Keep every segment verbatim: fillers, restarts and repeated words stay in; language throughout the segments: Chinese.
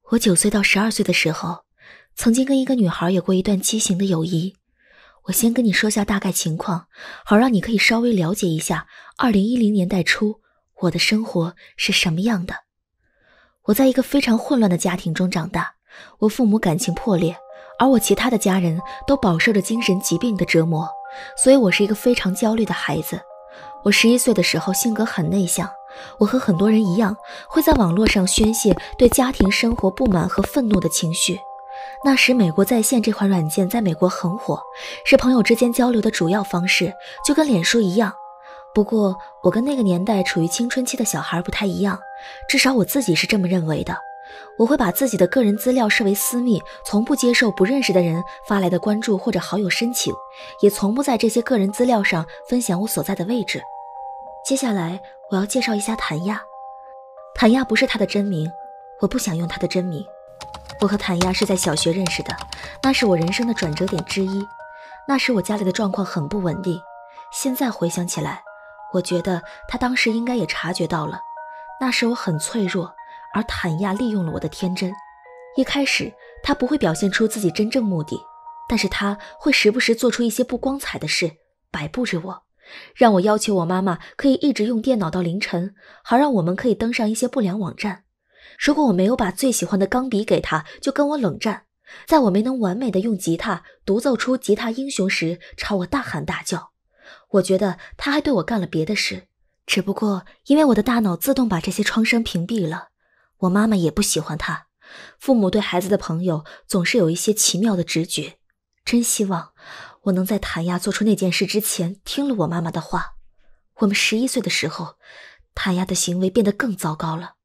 我九岁到十二岁的时候，曾经跟一个女孩有过一段畸形的友谊。我先跟你说下大概情况，好让你可以稍微了解一下二零一零年代初我的生活是什么样的。我在一个非常混乱的家庭中长大，我父母感情破裂，而我其他的家人都饱受着精神疾病的折磨，所以我是一个非常焦虑的孩子。我十一岁的时候性格很内向，我和很多人一样，会在网络上宣泄对家庭生活不满和愤怒的情绪。那时美国在线这款软件在美国很火，是朋友之间交流的主要方式，就跟脸书一样。不过我跟那个年代处于青春期的小孩不太一样，至少我自己是这么认为的。我会把自己的个人资料设为私密，从不接受不认识的人发来的关注或者好友申请，也从不在这些个人资料上分享我所在的位置。接下来我要介绍一下谭亚。谭亚不是她的真名，我不想用她的真名。我和谭亚是在小学认识的，那是我人生的转折点之一。那时我家里的状况很不稳定，现在回想起来，我觉得她当时应该也察觉到了。那时我很脆弱，而谭亚利用了我的天真。一开始她不会表现出自己真正目的，但是她会时不时做出一些不光彩的事，摆布着我，让我要求我妈妈可以一直用电脑到凌晨，好让我们可以登上一些不良网站。如果我没有把最喜欢的钢笔给他，就跟我冷战。在我没能完美的用吉他独奏出吉他英雄时，朝我大喊大叫。我觉得他还对我干了别的事，只不过因为我的大脑自动把这些创伤屏蔽了。我妈妈也不喜欢他。父母对孩子的朋友总是有一些奇妙的直觉。真希望我能在谭亚做出那件事之前听了我妈妈的话。我们十一岁的时候，谭亚的行为变得更糟糕了。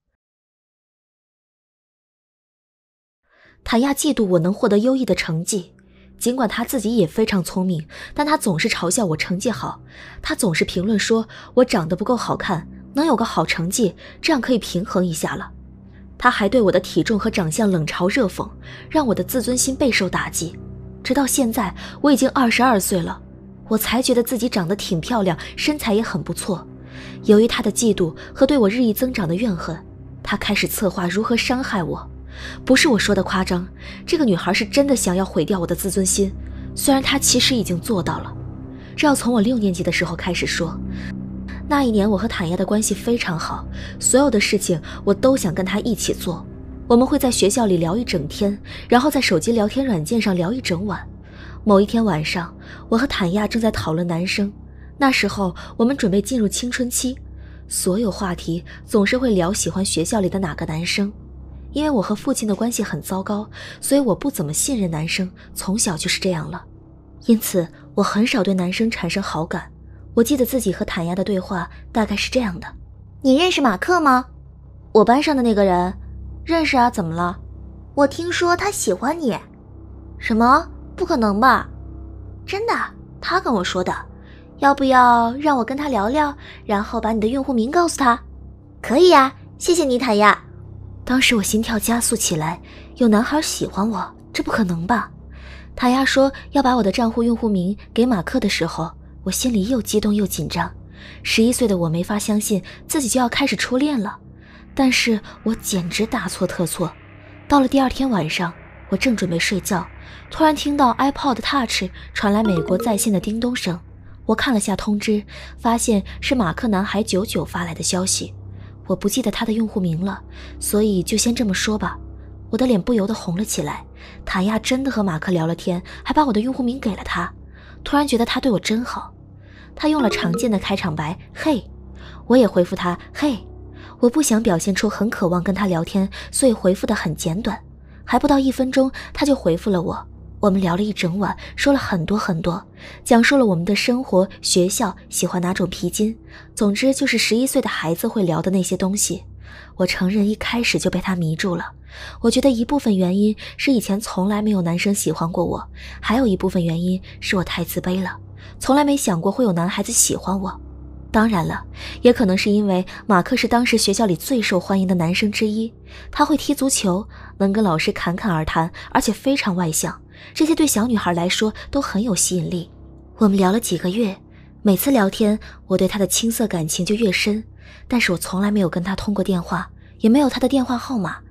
谭亚嫉妒我能获得优异的成绩，尽管他自己也非常聪明，但他总是嘲笑我成绩好。他总是评论说我长得不够好看，能有个好成绩，这样可以平衡一下了。他还对我的体重和长相冷嘲热讽，让我的自尊心备受打击。直到现在，我已经二十二岁了，我才觉得自己长得挺漂亮，身材也很不错。由于他的嫉妒和对我日益增长的怨恨，他开始策划如何伤害我。不是我说的夸张，这个女孩是真的想要毁掉我的自尊心，虽然她其实已经做到了。这要从我六年级的时候开始说。那一年我和谭亚的关系非常好，所有的事情我都想跟她一起做。我们会在学校里聊一整天，然后在手机聊天软件上聊一整晚。某一天晚上，我和谭亚正在讨论男生，那时候我们准备进入青春期，所有话题总是会聊喜欢学校里的哪个男生。因为我和父亲的关系很糟糕，所以我不怎么信任男生，从小就是这样了。因此我很少对男生产生好感。我记得自己和谭亚的对话大概是这样的： 你认识马克吗？ 我班上的那个人。认识啊，怎么了？ 我听说他喜欢你。 什么？不可能吧？ 真的，他跟我说的。要不要让我跟他聊聊，然后把你的用户名告诉他？可以呀，谢谢你谭亚。 当时我心跳加速起来，有男孩喜欢我，这不可能吧？谭亚说要把我的账户用户名给马克的时候，我心里又激动又紧张。十一岁的我没法相信自己就要开始初恋了，但是我简直大错特错。到了第二天晚上，我正准备睡觉，突然听到 iPod Touch 传来美国在线的叮咚声。我看了下通知，发现是马克男孩九九发来的消息。我不记得他的用户名了，所以就先这么说吧。我的脸不由得红了起来。谭亚真的和马克聊了天，还把我的用户名给了他。突然觉得他对我真好。他用了常见的开场白嘿，我也回复他嘿。我不想表现出很渴望跟他聊天，所以回复得很简短。还不到一分钟，他就回复了我。我们聊了一整晚，说了很多很多，讲述了我们的生活、学校，喜欢哪种皮筋，总之就是十一岁的孩子会聊的那些东西。我承认一开始就被他迷住了。我觉得一部分原因是以前从来没有男生喜欢过我，还有一部分原因是我太自卑了，从来没想过会有男孩子喜欢我。当然了，也可能是因为马克是当时学校里最受欢迎的男生之一，他会踢足球，能跟老师侃侃而谈，而且非常外向，这些对小女孩来说都很有吸引力。我们聊了几个月，每次聊天我对他的青涩感情就越深，但是我从来没有跟他通过电话，也没有他的电话号码，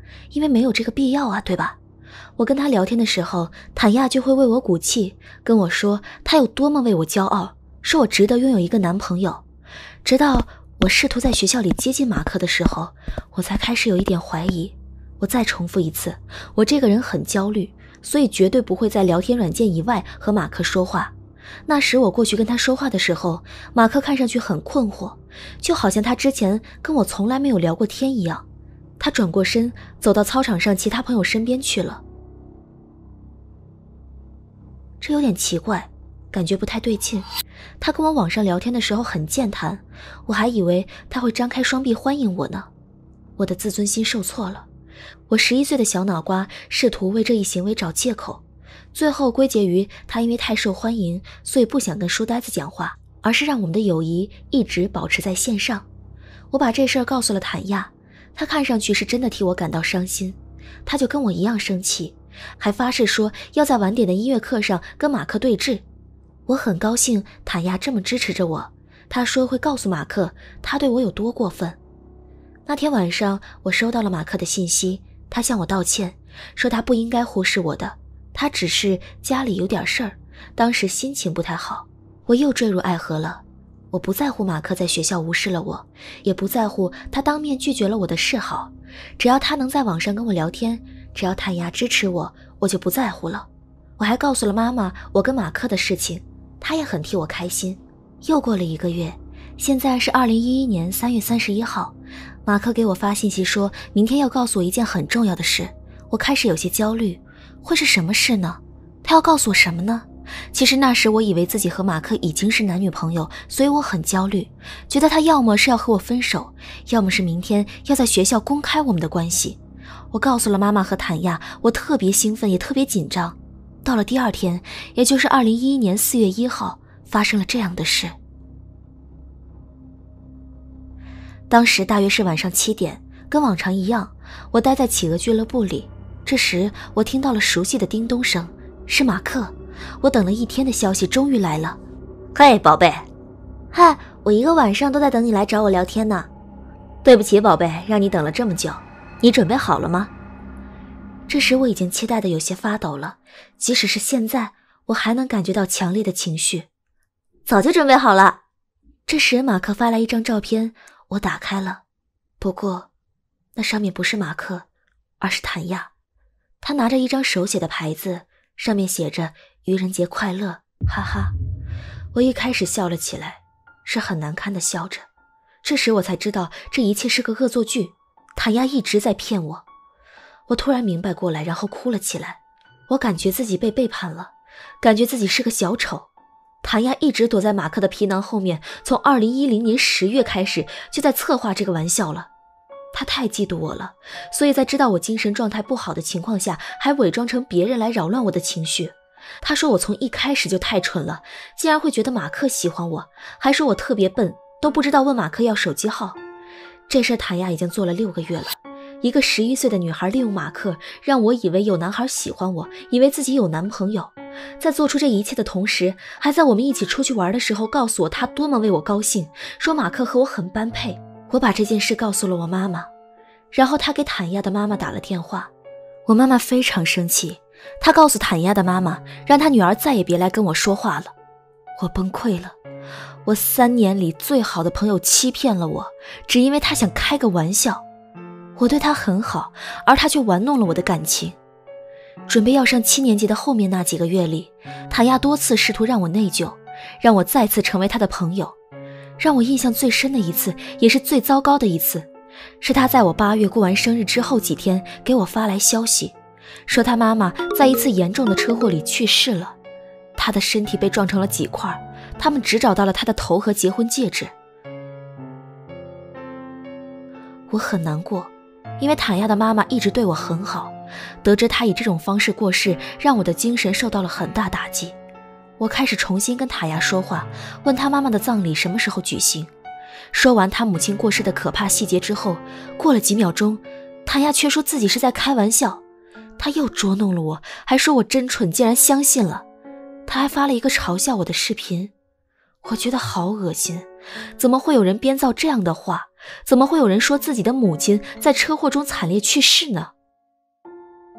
因为没有这个必要啊，对吧？我跟他聊天的时候，坦亚就会为我鼓气，跟我说他有多么为我骄傲，说我值得拥有一个男朋友。直到我试图在学校里接近马克的时候，我才开始有一点怀疑。我再重复一次，我这个人很焦虑，所以绝对不会在聊天软件以外和马克说话。那时我过去跟他说话的时候，马克看上去很困惑，就好像他之前跟我从来没有聊过天一样。他转过身，走到操场上其他朋友身边去了。这有点奇怪，感觉不太对劲。他跟我网上聊天的时候很健谈，我还以为他会张开双臂欢迎我呢。我的自尊心受挫了，我十一岁的小脑瓜试图为这一行为找借口，最后归结于他因为太受欢迎，所以不想跟书呆子讲话，而是让我们的友谊一直保持在线上。我把这事儿告诉了坦亚，他看上去是真的替我感到伤心，他就跟我一样生气，还发誓说要在晚点的音乐课上跟马克对峙。我很高兴坦亚这么支持着我，他说会告诉马克他对我有多过分。那天晚上我收到了马克的信息，他向我道歉，说他不应该忽视我的，他只是家里有点事儿，当时心情不太好。我又坠入爱河了。我不在乎马克在学校无视了我，也不在乎他当面拒绝了我的示好，只要他能在网上跟我聊天，只要坦亚支持我，我就不在乎了。我还告诉了妈妈我跟马克的事情，她也很替我开心。又过了一个月，现在是二零一一年三月三十一号，马克给我发信息说明天要告诉我一件很重要的事。我开始有些焦虑，会是什么事呢？他要告诉我什么呢？其实那时我以为自己和马克已经是男女朋友，所以我很焦虑，觉得他要么是要和我分手，要么是明天要在学校公开我们的关系。我告诉了妈妈和坦亚，我特别兴奋也特别紧张。到了第二天，也就是二零一一年四月一号，发生了这样的事。当时大约是晚上七点，跟往常一样，我待在企鹅俱乐部里。这时我听到了熟悉的叮咚声，是马克。我等了一天的消息终于来了。 嘿，宝贝。嗨，我一个晚上都在等你来找我聊天呢。 对不起宝贝，让你等了这么久，你准备好了吗？这时我已经期待的有些发抖了，即使是现在，我还能感觉到强烈的情绪。 早就准备好了。 这时马克发来一张照片，我打开了，不过那上面不是马克，而是坦亚。他拿着一张手写的牌子，上面写着愚人节快乐，哈哈。我一开始笑了起来，是很难堪的笑着。这时我才知道这一切是个恶作剧，坦亚一直在骗我。我突然明白过来，然后哭了起来。我感觉自己被背叛了，感觉自己是个小丑。坦亚一直躲在马克的皮囊后面，从二零一零年十月开始就在策划这个玩笑了。他太嫉妒我了，所以在知道我精神状态不好的情况下，还伪装成别人来扰乱我的情绪。他说我从一开始就太蠢了，竟然会觉得马克喜欢我，还说我特别笨，都不知道问马克要手机号。这事坦亚已经做了六个月了。一个十一岁的女孩利用马克，让我以为有男孩喜欢我，以为自己有男朋友。在做出这一切的同时，还在我们一起出去玩的时候告诉我他多么为我高兴，说马克和我很般配。我把这件事告诉了我妈妈，然后她给坦亚的妈妈打了电话。我妈妈非常生气，她告诉坦亚的妈妈，让她女儿再也别来跟我说话了。我崩溃了，我三年里最好的朋友欺骗了我，只因为他想开个玩笑。我对他很好，而他却玩弄了我的感情。准备要上七年级的后面那几个月里，坦亚多次试图让我内疚，让我再次成为他的朋友。让我印象最深的一次，也是最糟糕的一次，是他在我八月过完生日之后几天给我发来消息，说他妈妈在一次严重的车祸里去世了，他的身体被撞成了几块，他们只找到了他的头和结婚戒指。我很难过，因为坦亚的妈妈一直对我很好，得知她以这种方式过世，让我的精神受到了很大打击。我开始重新跟坦亚说话，问他妈妈的葬礼什么时候举行。说完他母亲过世的可怕细节之后，过了几秒钟，坦亚却说自己是在开玩笑。他又捉弄了我，还说我真蠢，竟然相信了。他还发了一个嘲笑我的视频，我觉得好恶心，怎么会有人编造这样的话？怎么会有人说自己的母亲在车祸中惨烈去世呢？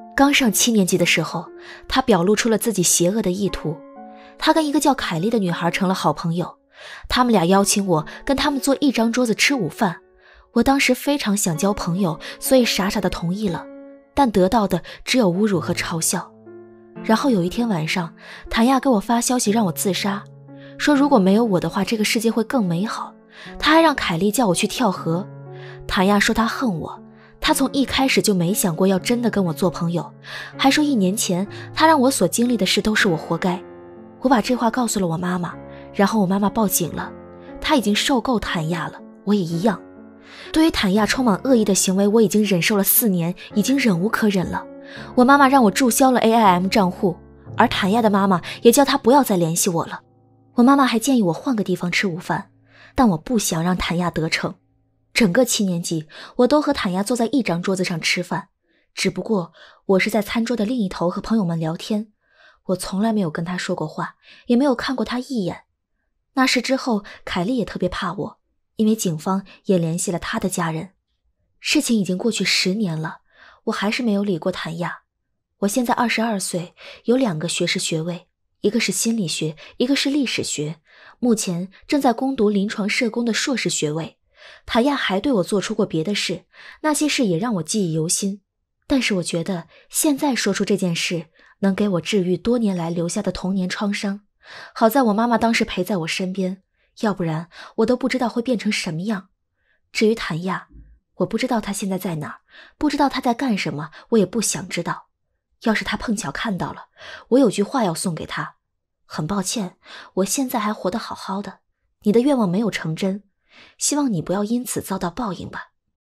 刚上七年级的时候，他表露出了自己邪恶的意图。他跟一个叫凯莉的女孩成了好朋友，他们俩邀请我跟他们坐一张桌子吃午饭。我当时非常想交朋友，所以傻傻的同意了，但得到的只有侮辱和嘲笑。然后有一天晚上，谭亚给我发消息让我自杀，说如果没有我的话，这个世界会更美好。他还让凯莉叫我去跳河。谭亚说他恨我，他从一开始就没想过要真的跟我做朋友，还说一年前他让我所经历的事都是我活该。我把这话告诉了我妈妈，然后我妈妈报警了。她已经受够谭亚了，我也一样。对于谭亚充满恶意的行为，我已经忍受了四年，已经忍无可忍了。我妈妈让我注销了 A I M 账户，而谭亚的妈妈也叫她不要再联系我了。我妈妈还建议我换个地方吃午饭，但我不想让谭亚得逞。整个七年级，我都和谭亚坐在一张桌子上吃饭，只不过我是在餐桌的另一头和朋友们聊天。我从来没有跟他说过话，也没有看过他一眼。那事之后，凯莉也特别怕我，因为警方也联系了他的家人。事情已经过去十年了，我还是没有理过谭亚。我现在二十二岁，有两个学士学位，一个是心理学，一个是历史学，目前正在攻读临床社工的硕士学位。谭亚还对我做出过别的事，那些事也让我记忆犹新。但是我觉得现在说出这件事，能给我治愈多年来留下的童年创伤。好在我妈妈当时陪在我身边，要不然我都不知道会变成什么样。至于谭亚，我不知道他现在在哪儿，不知道他在干什么，我也不想知道。要是他碰巧看到了，我有句话要送给他。很抱歉，我现在还活得好好的，你的愿望没有成真，希望你不要因此遭到报应吧。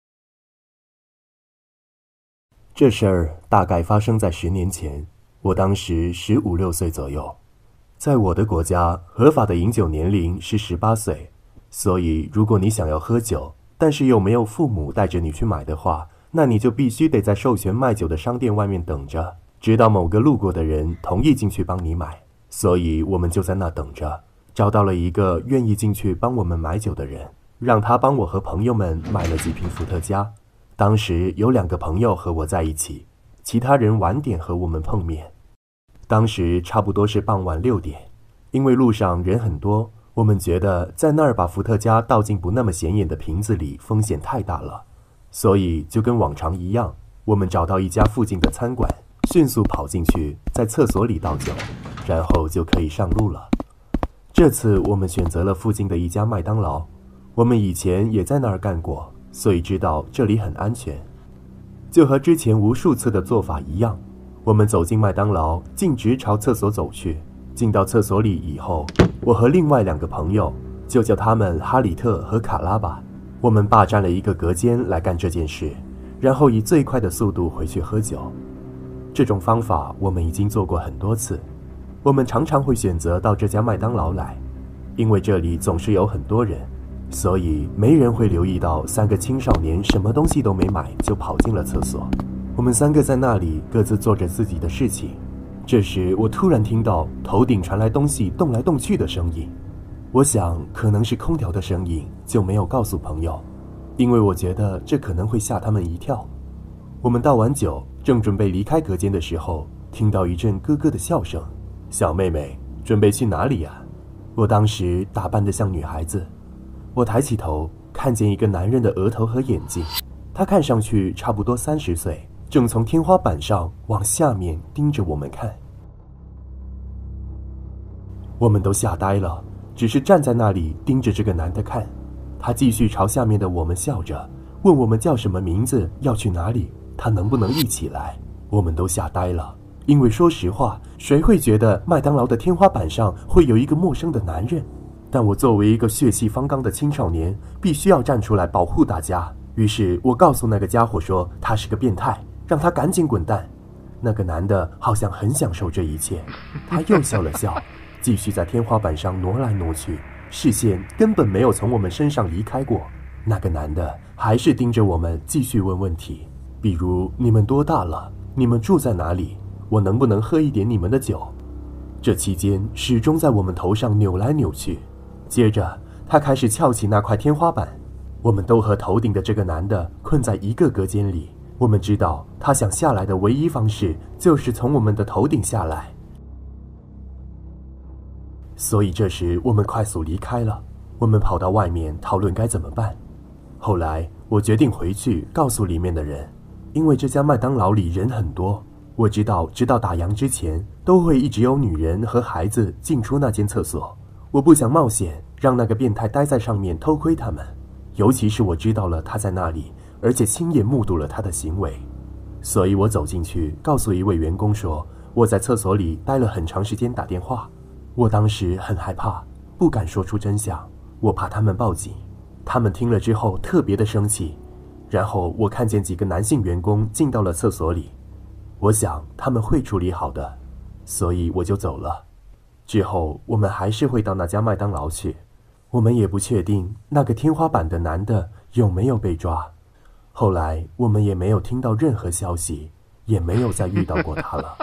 这事儿大概发生在十年前，我当时十五六岁左右。在我的国家，合法的饮酒年龄是十八岁，所以如果你想要喝酒，但是又没有父母带着你去买的话，那你就必须得在授权卖酒的商店外面等着，直到某个路过的人同意进去帮你买。所以我们就在那等着，找到了一个愿意进去帮我们买酒的人，让他帮我和朋友们买了几瓶伏特加。当时有两个朋友和我在一起，其他人晚点和我们碰面。当时差不多是傍晚六点，因为路上人很多，我们觉得在那儿把伏特加倒进不那么显眼的瓶子里风险太大了，所以就跟往常一样，我们找到一家附近的餐馆，迅速跑进去，在厕所里倒酒，然后就可以上路了。这次我们选择了附近的一家麦当劳，我们以前也在那儿干过，所以知道这里很安全。就和之前无数次的做法一样，我们走进麦当劳，径直朝厕所走去。进到厕所里以后，我和另外两个朋友，就叫他们哈里特和卡拉吧，我们霸占了一个隔间来干这件事，然后以最快的速度回去喝酒。这种方法我们已经做过很多次，我们常常会选择到这家麦当劳来，因为这里总是有很多人，所以没人会留意到三个青少年什么东西都没买就跑进了厕所。我们三个在那里各自做着自己的事情。这时我突然听到头顶传来东西动来动去的声音，我想可能是空调的声音，就没有告诉朋友，因为我觉得这可能会吓他们一跳。我们倒完酒，正准备离开隔间的时候，听到一阵咯咯的笑声。小妹妹，准备去哪里呀？我当时打扮得像女孩子，我抬起头，看见一个男人的额头和眼睛，他看上去差不多三十岁，正从天花板上往下面盯着我们看。我们都吓呆了，只是站在那里盯着这个男的看。他继续朝下面的我们笑着，问我们叫什么名字，要去哪里，他能不能一起来。我们都吓呆了，因为说实话，谁会觉得麦当劳的天花板上会有一个陌生的男人？但我作为一个血气方刚的青少年，必须要站出来保护大家。于是我告诉那个家伙说他是个变态，让他赶紧滚蛋。那个男的好像很享受这一切，他又笑了笑，继续在天花板上挪来挪去，视线根本没有从我们身上离开过。那个男的还是盯着我们继续问问题，比如你们多大了，你们住在哪里，我能不能喝一点你们的酒。这期间始终在我们头上扭来扭去。接着他开始翘起那块天花板，我们都和头顶的这个男的困在一个隔间里， 我们知道他想下来的唯一方式就是从我们的头顶下来，所以这时我们快速离开了。我们跑到外面讨论该怎么办。后来我决定回去告诉里面的人，因为这家麦当劳里人很多，我知道直到打烊之前都会一直有女人和孩子进出那间厕所，我不想冒险让那个变态待在上面偷窥他们，尤其是我知道了他在那里，而且亲眼目睹了他的行为。所以我走进去告诉一位员工说，我在厕所里待了很长时间打电话。我当时很害怕，不敢说出真相，我怕他们报警。他们听了之后特别的生气，然后我看见几个男性员工进到了厕所里，我想他们会处理好的，所以我就走了。之后我们还是会到那家麦当劳去，我们也不确定那个天花板的男的有没有被抓。后来我们也没有听到任何消息，也没有再遇到过他了。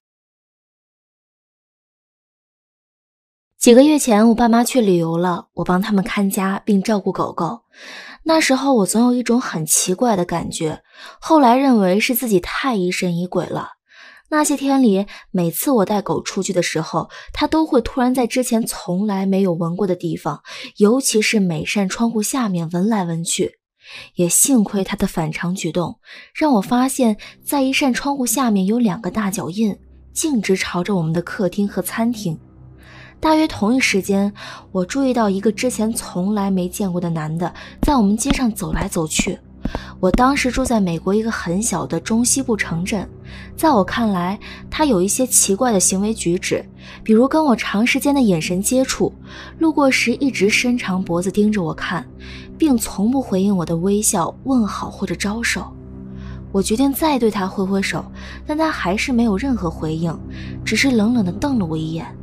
几个月前我爸妈去旅游了，我帮他们看家并照顾狗狗。那时候我总有一种很奇怪的感觉，后来认为是自己太疑神疑鬼了。那些天里，每次我带狗出去的时候，它都会突然在之前从来没有闻过的地方，尤其是每扇窗户下面闻来闻去。也幸亏它的反常举动，让我发现在一扇窗户下面有两个大脚印，径直朝着我们的客厅和餐厅。大约同一时间，我注意到一个之前从来没见过的男的在我们街上走来走去。我当时住在美国一个很小的中西部城镇，在我看来，他有一些奇怪的行为举止，比如跟我长时间的眼神接触，路过时一直伸长脖子盯着我看，并从不回应我的微笑、问好或者招手。我决定再对他挥挥手，但他还是没有任何回应，只是冷冷地瞪了我一眼。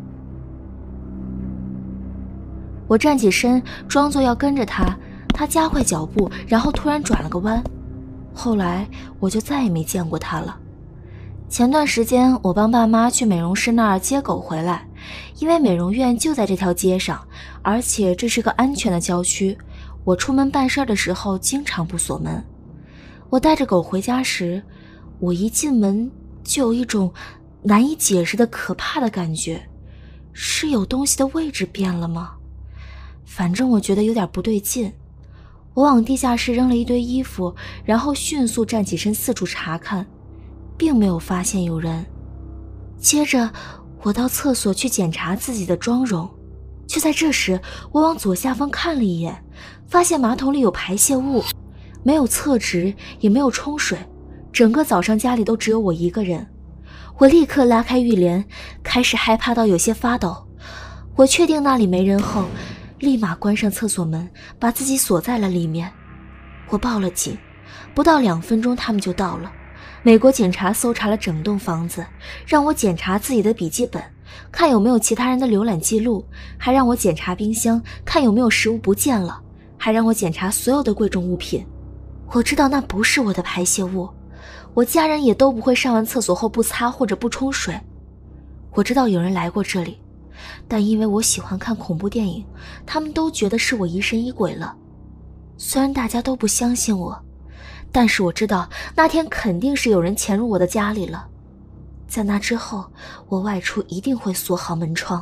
我站起身，装作要跟着他，他加快脚步，然后突然转了个弯。后来我就再也没见过他了。前段时间我帮爸妈去美容师那儿接狗回来，因为美容院就在这条街上，而且这是个安全的郊区，我出门办事的时候经常不锁门。我带着狗回家时，我一进门就有一种难以解释的可怕的感觉，是有东西的位置变了吗？反正我觉得有点不对劲。我往地下室扔了一堆衣服，然后迅速站起身四处查看，并没有发现有人。接着我到厕所去检查自己的妆容，就在这时，我往左下方看了一眼，发现马桶里有排泄物，没有厕纸，也没有冲水，整个早上家里都只有我一个人。我立刻拉开浴帘，开始害怕到有些发抖。我确定那里没人后，立马关上厕所门，把自己锁在了里面。我报了警，不到两分钟他们就到了。美国警察搜查了整栋房子，让我检查自己的笔记本，看有没有其他人的浏览记录，还让我检查冰箱，看有没有食物不见了，还让我检查所有的贵重物品。我知道那不是我的排泄物，我家人也都不会上完厕所后不擦或者不冲水。我知道有人来过这里，但因为我喜欢看恐怖电影，他们都觉得是我疑神疑鬼了。虽然大家都不相信我，但是我知道那天肯定是有人潜入我的家里了。在那之后，我外出一定会锁好门窗。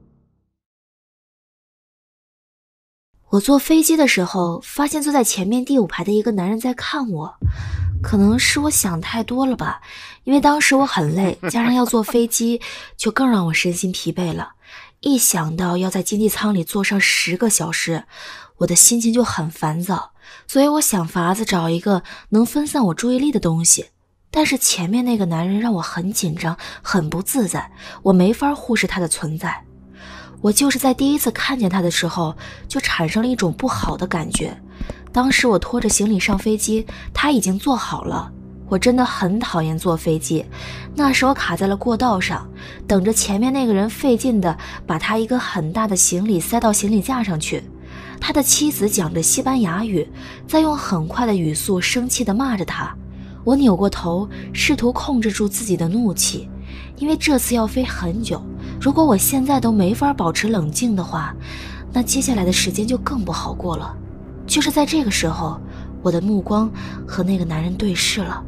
我坐飞机的时候，发现坐在前面第五排的一个男人在看我，可能是我想太多了吧，因为当时我很累，加上要坐飞机，就更让我身心疲惫了。一想到要在经济舱里坐上十个小时，我的心情就很烦躁，所以我想法子找一个能分散我注意力的东西。但是前面那个男人让我很紧张，很不自在，我没法忽视他的存在。我就是在第一次看见他的时候，就产生了一种不好的感觉。当时我拖着行李上飞机，他已经坐好了。我真的很讨厌坐飞机，那时我卡在了过道上，等着前面那个人费劲的把他一个很大的行李塞到行李架上去。他的妻子讲着西班牙语，在用很快的语速生气地骂着他。我扭过头，试图控制住自己的怒气，因为这次要飞很久，如果我现在都没法保持冷静的话，那接下来的时间就更不好过了。就是在这个时候， 我的目光和那个男人对视了。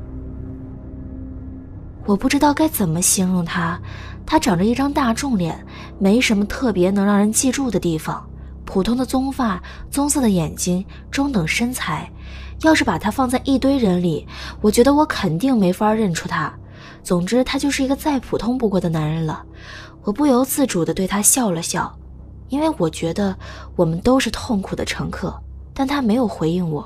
我不知道该怎么形容他，他长着一张大众脸，没什么特别能让人记住的地方，普通的棕发，棕色的眼睛，中等身材。要是把他放在一堆人里，我觉得我肯定没法认出他。总之，他就是一个再普通不过的男人了。我不由自主地对他笑了笑，因为我觉得我们都是痛苦的乘客，但他没有回应我。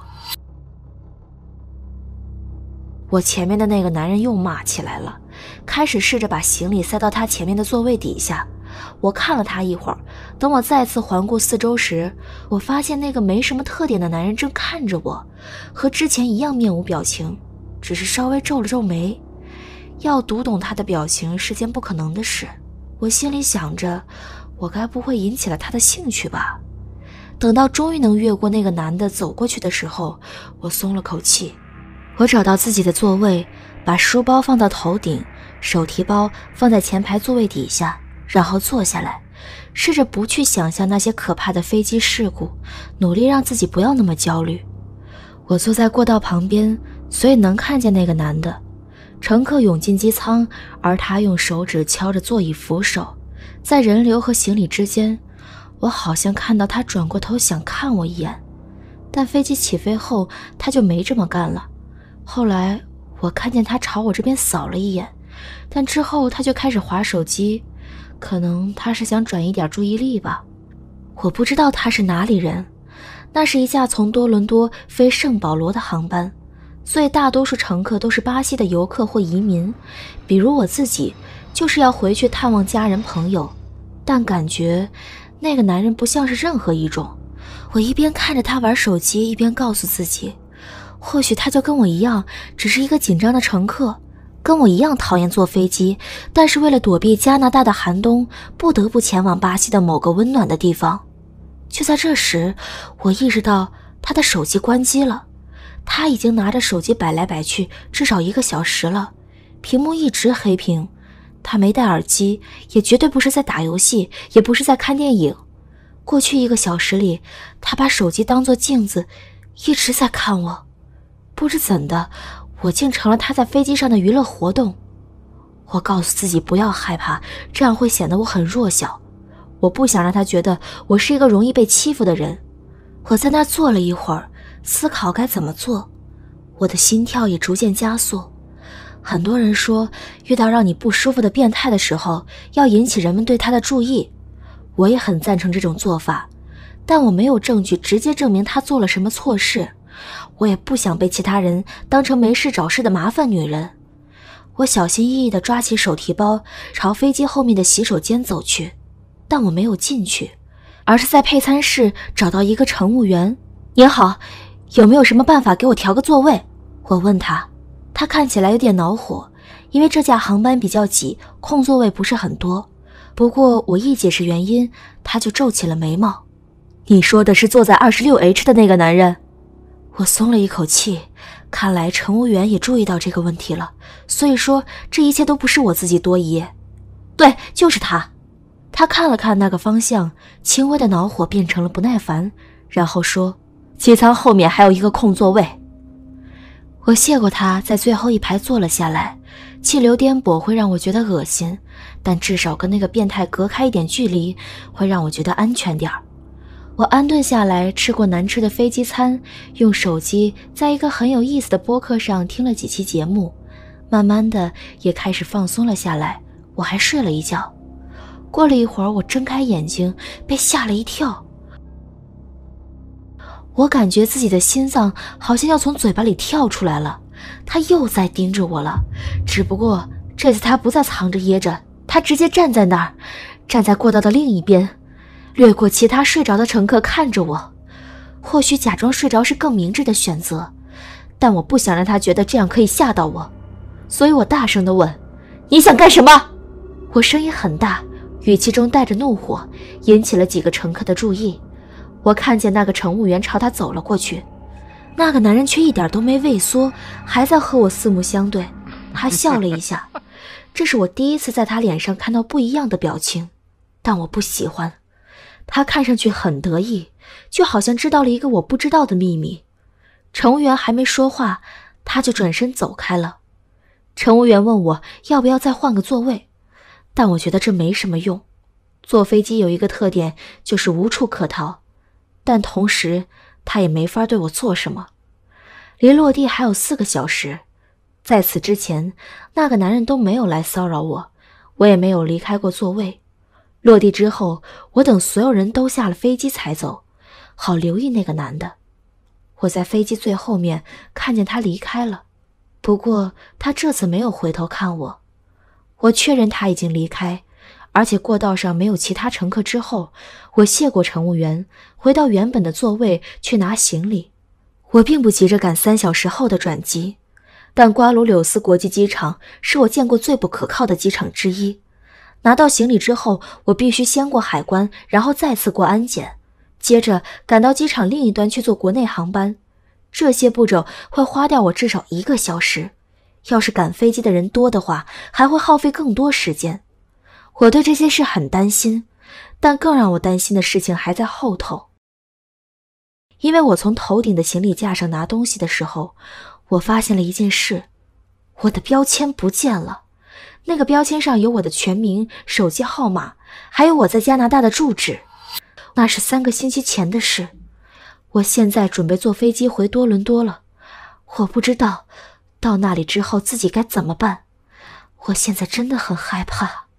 我前面的那个男人又骂起来了，开始试着把行李塞到他前面的座位底下。我看了他一会儿，等我再次环顾四周时，我发现那个没什么特点的男人正看着我，和之前一样面无表情，只是稍微皱了皱眉。要读懂他的表情是件不可能的事，我心里想着，我该不会引起了他的兴趣吧。等到终于能越过那个男的走过去的时候，我松了口气。我找到自己的座位，把书包放到头顶，手提包放在前排座位底下，然后坐下来，试着不去想象那些可怕的飞机事故，努力让自己不要那么焦虑。我坐在过道旁边，所以能看见那个男的。乘客涌进机舱，而他用手指敲着座椅扶手，在人流和行李之间，我好像看到他转过头想看我一眼，但飞机起飞后他就没这么干了。后来我看见他朝我这边扫了一眼，但之后他就开始滑手机，可能他是想转移点注意力吧。我不知道他是哪里人，那是一架从多伦多飞圣保罗的航班，所以大多数乘客都是巴西的游客或移民，比如我自己就是要回去探望家人朋友。但感觉那个男人不像是任何一种。我一边看着他玩手机，一边告诉自己，或许他就跟我一样，只是一个紧张的乘客，跟我一样讨厌坐飞机，但是为了躲避加拿大的寒冬，不得不前往巴西的某个温暖的地方。就在这时，我意识到他的手机关机了。他已经拿着手机摆来摆去至少一个小时了，屏幕一直黑屏。他没戴耳机，也绝对不是在打游戏，也不是在看电影。过去一个小时里，他把手机当作镜子，一直在看我。不知怎的，我竟成了他在飞机上的娱乐活动。我告诉自己不要害怕，这样会显得我很弱小。我不想让他觉得我是一个容易被欺负的人。我在那儿坐了一会儿，思考该怎么做。我的心跳也逐渐加速。很多人说，遇到让你不舒服的变态的时候，要引起人们对他的注意。我也很赞成这种做法，但我没有证据直接证明他做了什么错事。我也不想被其他人当成没事找事的麻烦女人。我小心翼翼地抓起手提包，朝飞机后面的洗手间走去，但我没有进去，而是在配餐室找到一个乘务员。您好，有没有什么办法给我调个座位？我问他。他看起来有点恼火，因为这架航班比较挤，空座位不是很多。不过我一解释原因，他就皱起了眉毛。你说的是坐在 二十六 H 的那个男人？我松了一口气，看来乘务员也注意到这个问题了，所以说这一切都不是我自己多疑。对，就是他。他看了看那个方向，轻微的恼火变成了不耐烦，然后说，机舱后面还有一个空座位。我谢过他，在最后一排坐了下来。气流颠簸会让我觉得恶心，但至少跟那个变态隔开一点距离，会让我觉得安全点儿。我安顿下来，吃过难吃的飞机餐，用手机在一个很有意思的播客上听了几期节目，慢慢的也开始放松了下来。我还睡了一觉。过了一会儿，我睁开眼睛，被吓了一跳。我感觉自己的心脏好像要从嘴巴里跳出来了。他又在盯着我了，只不过这次他不再藏着掖着，他直接站在那儿，站在过道的另一边，掠过其他睡着的乘客看着我。或许假装睡着是更明智的选择，但我不想让他觉得这样可以吓到我，所以我大声地问，你想干什么？我声音很大，语气中带着怒火，引起了几个乘客的注意。我看见那个乘务员朝他走了过去，那个男人却一点都没畏缩，还在和我四目相对。他笑了一下，这是我第一次在他脸上看到不一样的表情，但我不喜欢。他看上去很得意，就好像知道了一个我不知道的秘密。 乘务员还没说话，他就转身走开了。乘务员问我要不要再换个座位，但我觉得这没什么用。坐飞机有一个特点，就是无处可逃，但同时他也没法对我做什么。离落地还有四个小时，在此之前，那个男人都没有来骚扰我，我也没有离开过座位。落地之后，我等所有人都下了飞机才走，好留意那个男的。我在飞机最后面看见他离开了，不过他这次没有回头看我。我确认他已经离开，而且过道上没有其他乘客之后，我谢过乘务员，回到原本的座位去拿行李。我并不急着赶三小时后的转机，但瓜卢柳斯国际机场是我见过最不可靠的机场之一。拿到行李之后，我必须先过海关，然后再次过安检，接着赶到机场另一端去坐国内航班。这些步骤会花掉我至少一个小时，要是赶飞机的人多的话，还会耗费更多时间。我对这些事很担心，但更让我担心的事情还在后头。因为我从头顶的行李架上拿东西的时候，我发现了一件事，我的标签不见了。那个标签上有我的全名、手机号码，还有我在加拿大的住址。那是三个星期前的事。我现在准备坐飞机回多伦多了，我不知道到那里之后自己该怎么办。我现在真的很害怕。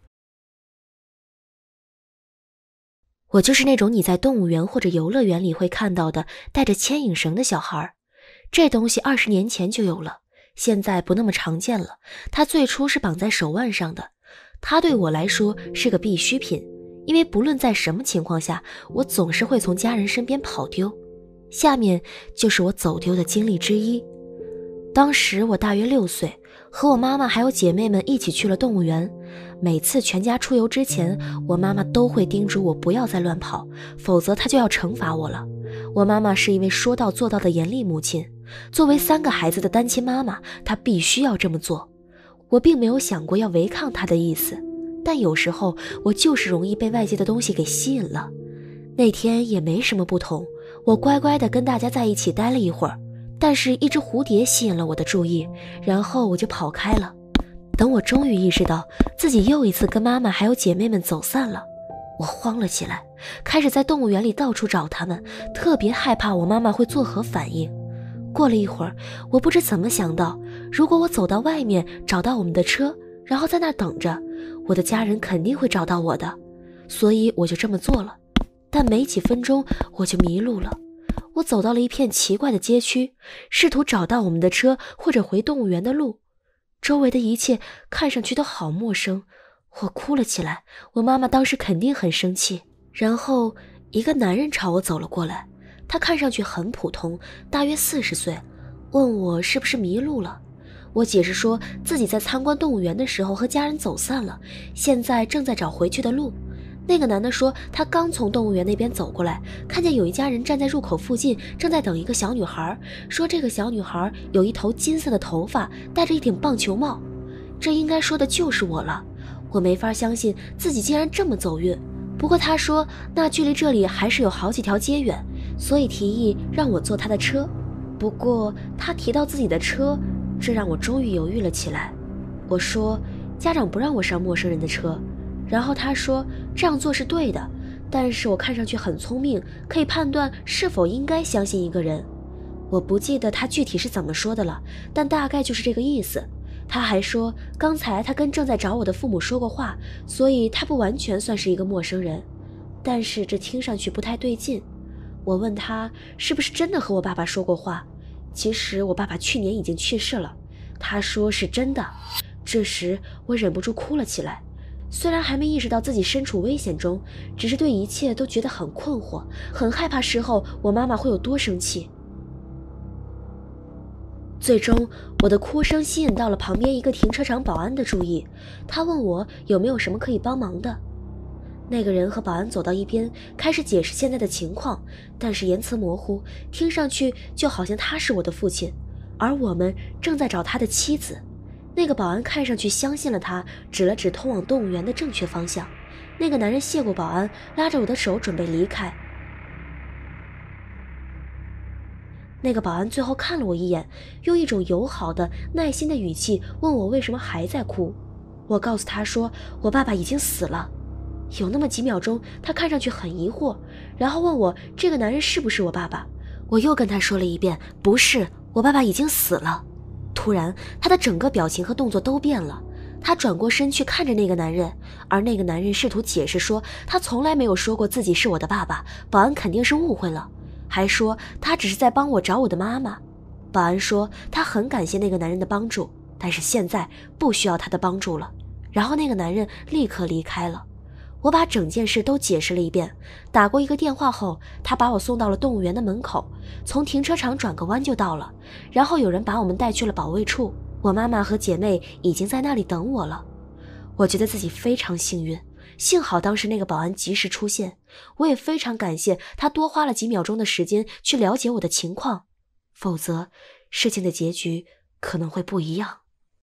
我就是那种你在动物园或者游乐园里会看到的带着牵引绳的小孩，这东西二十年前就有了，现在不那么常见了。它最初是绑在手腕上的，它对我来说是个必需品，因为不论在什么情况下，我总是会从家人身边跑丢。下面就是我走丢的经历之一。当时我大约六岁，和我妈妈还有姐妹们一起去了动物园。每次全家出游之前，我妈妈都会叮嘱我不要再乱跑，否则她就要惩罚我了。我妈妈是一位说到做到的严厉母亲，作为三个孩子的单亲妈妈，她必须要这么做。我并没有想过要违抗她的意思，但有时候我就是容易被外界的东西给吸引了。那天也没什么不同，我乖乖地跟大家在一起待了一会儿，但是一只蝴蝶吸引了我的注意，然后我就跑开了。等我终于意识到自己又一次跟妈妈还有姐妹们走散了，我慌了起来，开始在动物园里到处找他们，特别害怕我妈妈会作何反应。过了一会儿，我不知怎么想到，如果我走到外面找到我们的车，然后在那儿等着，我的家人肯定会找到我的，所以我就这么做了。但没几分钟我就迷路了。我走到了一片奇怪的街区，试图找到我们的车或者回动物园的路。周围的一切看上去都好陌生，我哭了起来。我妈妈当时肯定很生气。然后一个男人朝我走了过来，他看上去很普通，大约四十岁，问我是不是迷路了。我解释说自己在参观动物园的时候和家人走散了，现在正在找回去的路。那个男的说他刚从动物园那边走过来，看见有一家人站在入口附近，正在等一个小女孩，说这个小女孩有一头金色的头发，戴着一顶棒球帽。这应该说的就是我了。我没法相信自己竟然这么走运，不过他说那距离这里还是有好几条街远，所以提议让我坐他的车。不过他提到自己的车，这让我终于犹豫了起来。我说家长不让我上陌生人的车，然后他说这样做是对的，但是我看上去很聪明，可以判断是否应该相信一个人。我不记得他具体是怎么说的了，但大概就是这个意思。他还说刚才他跟正在找我的父母说过话，所以他不完全算是一个陌生人，但是这听上去不太对劲。我问他是不是真的和我爸爸说过话，其实我爸爸去年已经去世了。他说是真的。这时我忍不住哭了起来，虽然还没意识到自己身处危险中，只是对一切都觉得很困惑，很害怕事后我妈妈会有多生气。最终我的哭声吸引到了旁边一个停车场保安的注意，他问我有没有什么可以帮忙的。那个人和保安走到一边，开始解释现在的情况，但是言辞模糊，听上去就好像他是我的父亲，而我们正在找他的妻子。那个保安看上去相信了他，指了指通往动物园的正确方向。那个男人谢过保安，拉着我的手准备离开。 那个保安最后看了我一眼，用一种友好的、耐心的语气问我为什么还在哭。我告诉他说我爸爸已经死了。有那么几秒钟，他看上去很疑惑，然后问我这个男人是不是我爸爸。我又跟他说了一遍，不是，我爸爸已经死了。突然他的整个表情和动作都变了，他转过身去看着那个男人，而那个男人试图解释说他从来没有说过自己是我的爸爸，保安肯定是误会了，还说他只是在帮我找我的妈妈。保安说他很感谢那个男人的帮助，但是现在不需要他的帮助了。然后那个男人立刻离开了。我把整件事都解释了一遍，打过一个电话后，他把我送到了动物园的门口，从停车场转个弯就到了，然后有人把我们带去了保卫处，我妈妈和姐妹已经在那里等我了。我觉得自己非常幸运，幸好当时那个保安及时出现，我也非常感谢他多花了几秒钟的时间去了解我的情况，否则事情的结局可能会不一样。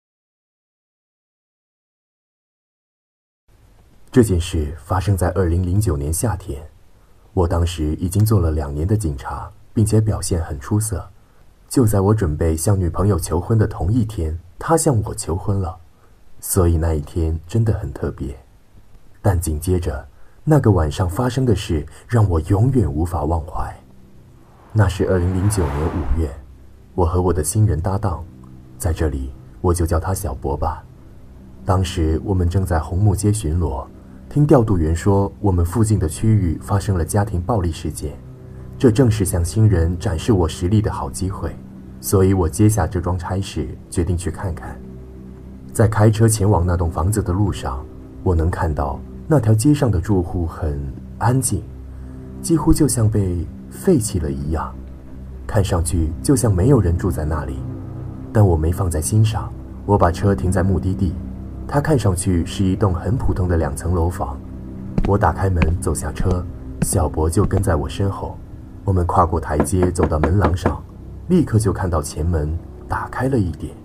这件事发生在二零零九年夏天，我当时已经做了两年的警察，并且表现很出色。就在我准备向女朋友求婚的同一天，她向我求婚了，所以那一天真的很特别。但紧接着，那个晚上发生的事让我永远无法忘怀。那是二零零九年五月，我和我的新人搭档，在这里我就叫他小博吧。当时我们正在红木街巡逻，听调度员说我们附近的区域发生了家庭暴力事件，这正是向新人展示我实力的好机会，所以我接下这桩差事，决定去看看。在开车前往那栋房子的路上，我能看到那条街上的住户很安静，几乎就像被废弃了一样，看上去就像没有人住在那里。但我没放在心上，我把车停在目的地，它看上去是一栋很普通的两层楼房。我打开门走下车，小博就跟在我身后。我们跨过台阶走到门廊上，立刻就看到前门打开了一点。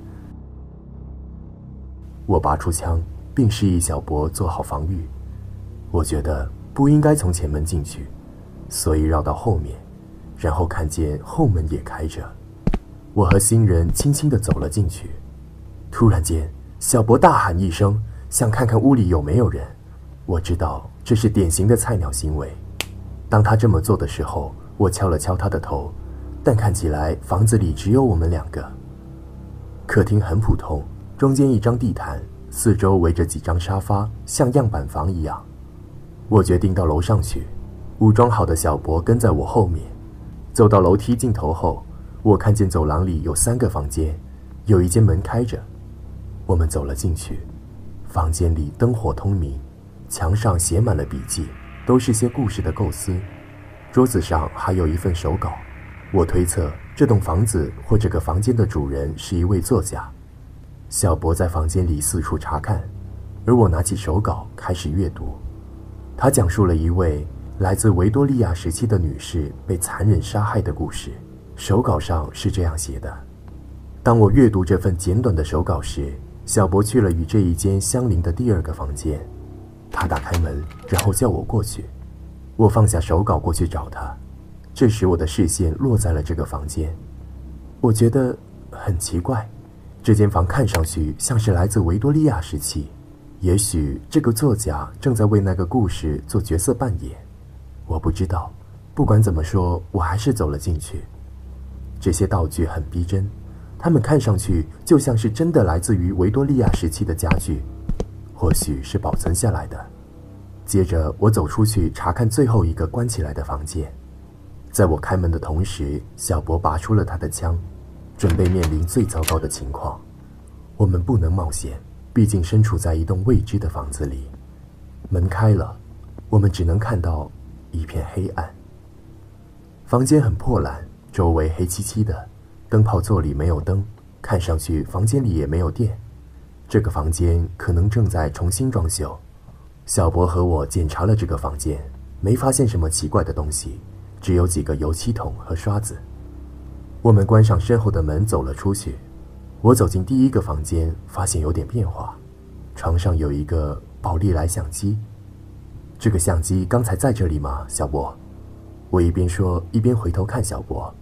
我拔出枪，并示意小博做好防御。我觉得不应该从前门进去，所以绕到后面，然后看见后门也开着。我和新人轻轻地走了进去。突然间，小博大喊一声，想看看屋里有没有人。我知道这是典型的菜鸟行为。当他这么做的时候，我敲了敲他的头，但看起来房子里只有我们两个。客厅很普通，中间一张地毯，四周围着几张沙发，像样板房一样。我决定到楼上去，武装好的小博跟在我后面。走到楼梯尽头后，我看见走廊里有三个房间，有一间门开着。我们走了进去，房间里灯火通明，墙上写满了笔记，都是些故事的构思。桌子上还有一份手稿。我推测这栋房子或这个房间的主人是一位作家。小博在房间里四处查看，而我拿起手稿开始阅读。他讲述了一位来自维多利亚时期的女士被残忍杀害的故事。手稿上是这样写的：当我阅读这份简短的手稿时，小博去了与这一间相邻的第二个房间。他打开门，然后叫我过去。我放下手稿过去找他。这时我的视线落在了这个房间。我觉得很奇怪，这间房看上去像是来自维多利亚时期，也许这个作家正在为那个故事做角色扮演。我不知道，不管怎么说，我还是走了进去。这些道具很逼真，它们看上去就像是真的来自于维多利亚时期的家具，或许是保存下来的。接着我走出去查看最后一个关起来的房间。在我开门的同时，小博拔出了他的枪，准备面临最糟糕的情况。我们不能冒险，毕竟身处在一栋未知的房子里。门开了，我们只能看到一片黑暗。房间很破烂，周围黑漆漆的，灯泡座里没有灯，看上去房间里也没有电。这个房间可能正在重新装修。小博和我检查了这个房间，没发现什么奇怪的东西，只有几个油漆桶和刷子。我们关上身后的门走了出去。我走进第一个房间，发现有点变化。床上有一个宝丽来相机。这个相机刚才在这里吗，小博？我一边说一边回头看小博。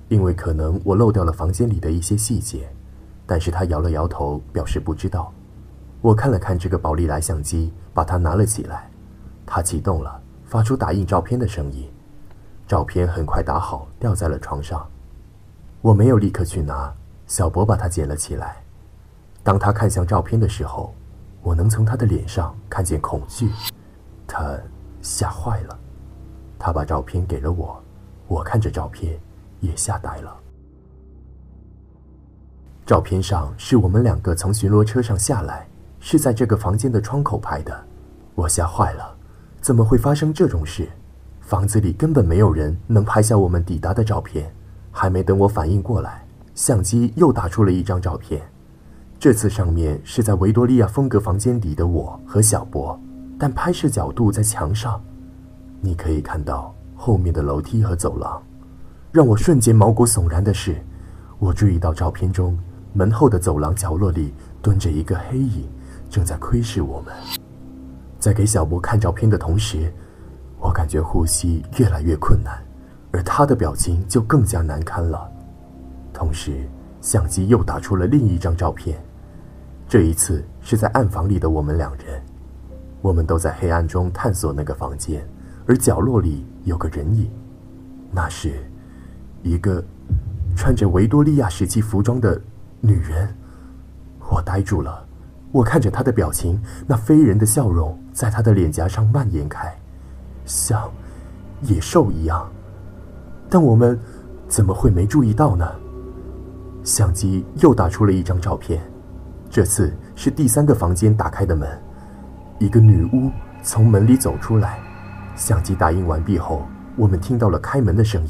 因为可能我漏掉了房间里的一些细节，但是他摇了摇头，表示不知道。我看了看这个宝丽来相机，把它拿了起来，它启动了，发出打印照片的声音。照片很快打好，掉在了床上。我没有立刻去拿，小博把它捡了起来。当他看向照片的时候，我能从他的脸上看见恐惧，他吓坏了。他把照片给了我，我看着照片也吓呆了。照片上是我们两个从巡逻车上下来，是在这个房间的窗口拍的。我吓坏了，怎么会发生这种事？房子里根本没有人能拍下我们抵达的照片。还没等我反应过来，相机又打出了一张照片。这次上面是在维多利亚风格房间里的我和小博，但拍摄角度在墙上，你可以看到后面的楼梯和走廊。让我瞬间毛骨悚然的是，我注意到照片中门后的走廊角落里蹲着一个黑影，正在窥视我们。在给小博看照片的同时，我感觉呼吸越来越困难，而他的表情就更加难堪了。同时相机又打出了另一张照片，这一次是在暗房里的我们两人。我们都在黑暗中探索那个房间，而角落里有个人影，那是一个穿着维多利亚时期服装的女人。我呆住了，我看着她的表情，那非人的笑容在她的脸颊上蔓延开，像野兽一样。但我们怎么会没注意到呢？相机又打出了一张照片，这次是第三个房间打开的门，一个女巫从门里走出来。相机打印完毕后，我们听到了开门的声音，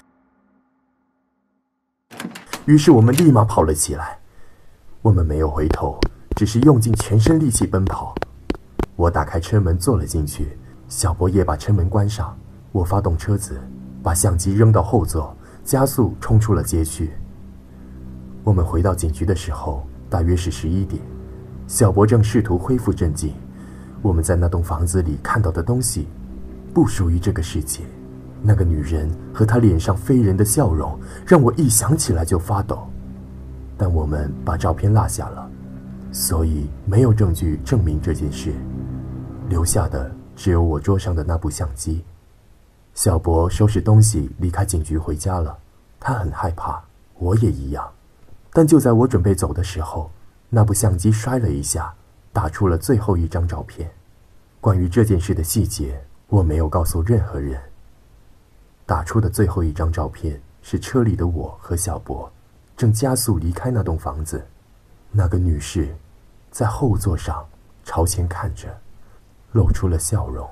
于是我们立马跑了起来。我们没有回头，只是用尽全身力气奔跑。我打开车门坐了进去，小博也把车门关上。我发动车子，把相机扔到后座，加速冲出了街区。我们回到警局的时候，大约是十一点。小博正试图恢复镇静。我们在那栋房子里看到的东西，不属于这个世界。那个女人和她脸上非人的笑容，让我一想起来就发抖。但我们把照片落下了，所以没有证据证明这件事，留下的只有我桌上的那部相机。小博收拾东西离开警局回家了，他很害怕，我也一样。但就在我准备走的时候，那部相机摔了一下，打出了最后一张照片。关于这件事的细节，我没有告诉任何人。打出的最后一张照片是车里的我和小博，正加速离开那栋房子。那个女士在后座上朝前看着，露出了笑容。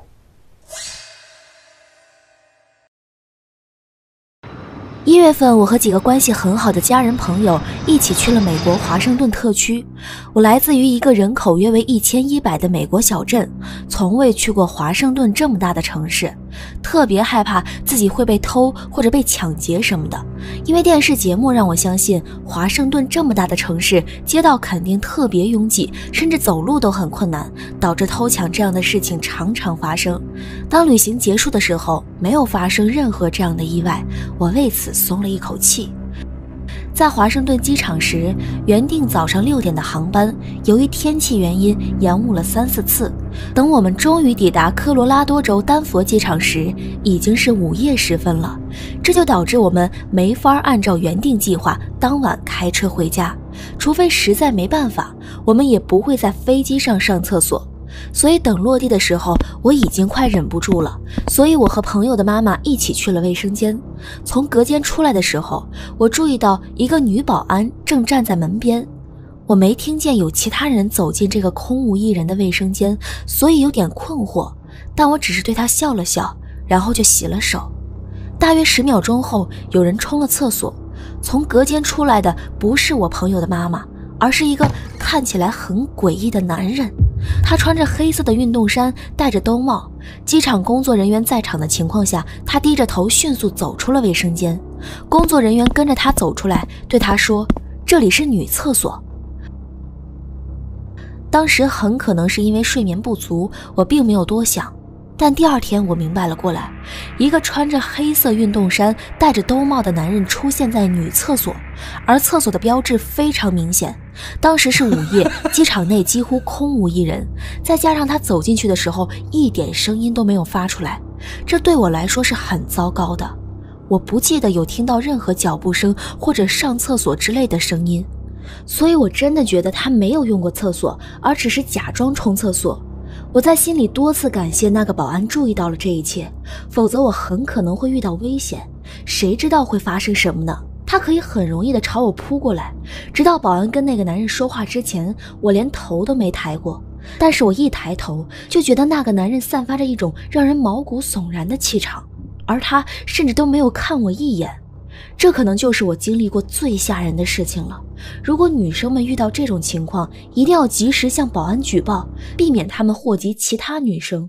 一月份，我和几个关系很好的家人朋友一起去了美国华盛顿特区。我来自于一个人口约为一千一百的美国小镇，从未去过华盛顿这么大的城市，特别害怕自己会被偷或者被抢劫什么的。因为电视节目让我相信，华盛顿这么大的城市，街道肯定特别拥挤，甚至走路都很困难，导致偷抢这样的事情常常发生。当旅行结束的时候，没有发生任何这样的意外，我为此松了一口气。在华盛顿机场时，原定早上六点的航班，由于天气原因延误了三四次。等我们终于抵达科罗拉多州丹佛机场时，已经是午夜时分了，这就导致我们没法按照原定计划当晚开车回家，除非实在没办法，我们也不会在飞机上上厕所。所以等落地的时候，我已经快忍不住了，所以我和朋友的妈妈一起去了卫生间。从隔间出来的时候，我注意到一个女保安正站在门边。我没听见有其他人走进这个空无一人的卫生间，所以有点困惑，但我只是对她笑了笑，然后就洗了手。大约十秒钟后，有人冲了厕所，从隔间出来的不是我朋友的妈妈，而是一个看起来很诡异的男人。他穿着黑色的运动衫，戴着兜帽。机场工作人员在场的情况下，他低着头迅速走出了卫生间。工作人员跟着他走出来，对他说：“这里是女厕所。”当时很可能是因为睡眠不足，我并没有多想。 但第二天我明白了过来，一个穿着黑色运动衫、戴着兜帽的男人出现在女厕所，而厕所的标志非常明显。当时是午夜，机场内几乎空无一人，再加上他走进去的时候一点声音都没有发出来，这对我来说是很糟糕的。我不记得有听到任何脚步声或者上厕所之类的声音，所以我真的觉得他没有用过厕所，而只是假装冲厕所。我在心里多次感谢那个保安注意到了这一切，否则我很可能会遇到危险，谁知道会发生什么呢？他可以很容易地朝我扑过来。直到保安跟那个男人说话之前，我连头都没抬过，但是我一抬头就觉得那个男人散发着一种让人毛骨悚然的气场，而他甚至都没有看我一眼。这可能就是我经历过最吓人的事情了。如果女生们遇到这种情况，一定要及时向保安举报，避免他们祸及其他女生。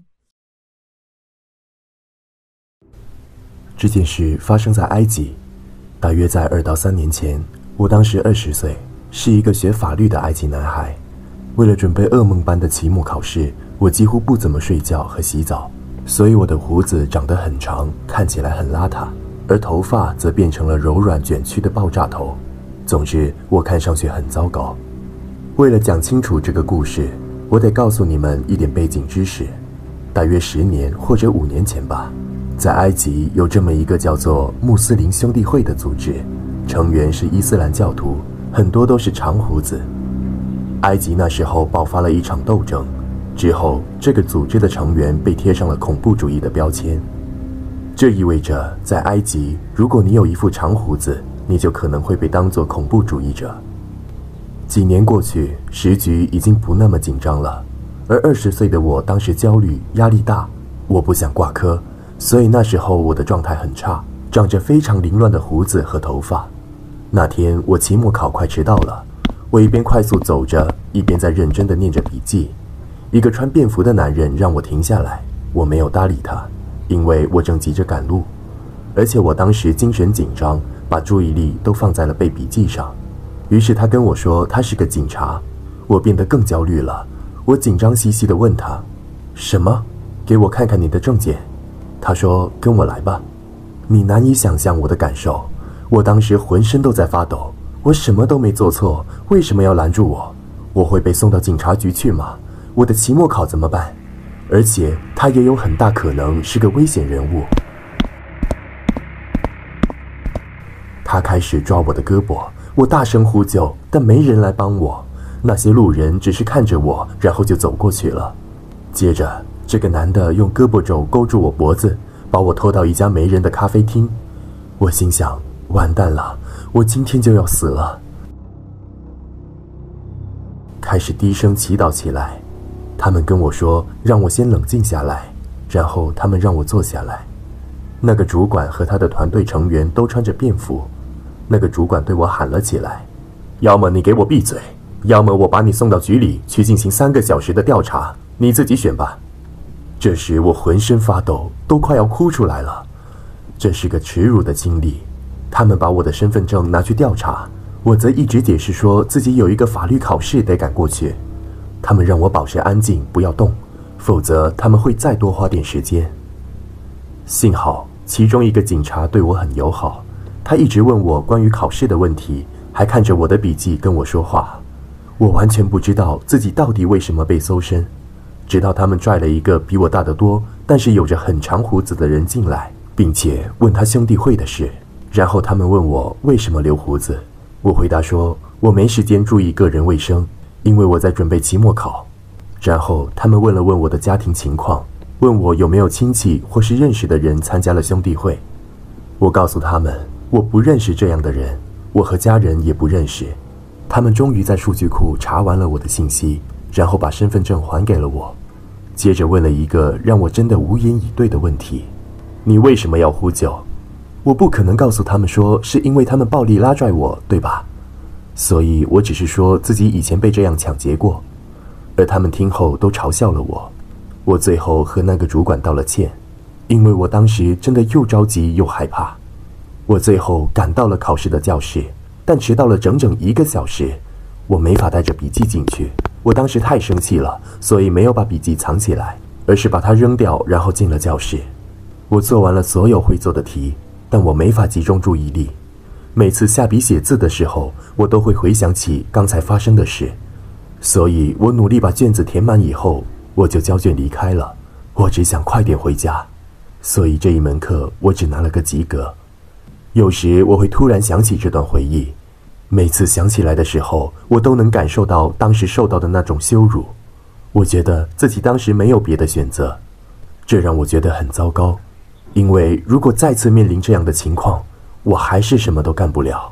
这件事发生在埃及，大约在二到三年前。我当时二十岁，是一个学法律的埃及男孩。为了准备噩梦般的期末考试，我几乎不怎么睡觉和洗澡，所以我的胡子长得很长，看起来很邋遢，而头发则变成了柔软卷曲的爆炸头。总之，我看上去很糟糕。为了讲清楚这个故事，我得告诉你们一点背景知识。大约十年或者五年前吧，在埃及有这么一个叫做穆斯林兄弟会的组织，成员是伊斯兰教徒，很多都是长胡子。埃及那时候爆发了一场斗争，之后这个组织的成员被贴上了恐怖主义的标签。这意味着在埃及，如果你有一副长胡子，你就可能会被当作恐怖主义者。几年过去，时局已经不那么紧张了，而二十岁的我当时焦虑、压力大，我不想挂科，所以那时候我的状态很差，长着非常凌乱的胡子和头发。那天我期末考快迟到了，我一边快速走着，一边在认真地念着笔记。一个穿便服的男人让我停下来，我没有搭理他，因为我正急着赶路，而且我当时精神紧张，把注意力都放在了背笔记上。于是他跟我说他是个警察，我变得更焦虑了。我紧张兮兮地问他：什么？给我看看你的证件。他说：跟我来吧。你难以想象我的感受，我当时浑身都在发抖。我什么都没做错，为什么要拦住我？我会被送到警察局去吗？我的期末考怎么办？而且他也有很大可能是个危险人物。他开始抓我的胳膊，我大声呼救，但没人来帮我。那些路人只是看着我，然后就走过去了。接着，这个男的用胳膊肘勾住我脖子，把我拖到一家没人的咖啡厅。我心想，完蛋了，我今天就要死了。开始低声祈祷起来。他们跟我说让我先冷静下来，然后他们让我坐下来。那个主管和他的团队成员都穿着便服。那个主管对我喊了起来：要么你给我闭嘴，要么我把你送到局里去进行三个小时的调查，你自己选吧。这时我浑身发抖，都快要哭出来了。这是个耻辱的经历。他们把我的身份证拿去调查，我则一直解释说自己有一个法律考试得赶过去。他们让我保持安静，不要动，否则他们会再多花点时间。幸好其中一个警察对我很友好，他一直问我关于考试的问题，还看着我的笔记跟我说话。我完全不知道自己到底为什么被搜身，直到他们拽了一个比我大得多，但是有着很长胡子的人进来，并且问他兄弟会的事。然后他们问我为什么留胡子，我回答说我没时间注意个人卫生，因为我在准备期末考。然后他们问了问我的家庭情况，问我有没有亲戚或是认识的人参加了兄弟会。我告诉他们我不认识这样的人，我和家人也不认识。他们终于在数据库查完了我的信息，然后把身份证还给了我。接着问了一个让我真的无言以对的问题：你为什么要呼救？我不可能告诉他们说是因为他们暴力拉拽我，对吧？所以我只是说自己以前被这样抢劫过，而他们听后都嘲笑了我。我最后和那个主管道了歉，因为我当时真的又着急又害怕。我最后赶到了考试的教室，但迟到了整整一个小时。我没法带着笔记进去，我当时太生气了，所以没有把笔记藏起来。 而是把它扔掉，然后进了教室。我做完了所有会做的题，但我没法集中注意力。每次下笔写字的时候，我都会回想起刚才发生的事，所以我努力把卷子填满以后，我就交卷离开了。我只想快点回家，所以这一门课我只拿了个及格。有时我会突然想起这段回忆，每次想起来的时候，我都能感受到当时受到的那种羞辱。我觉得自己当时没有别的选择，这让我觉得很糟糕，因为如果再次面临这样的情况，我还是什么都干不了。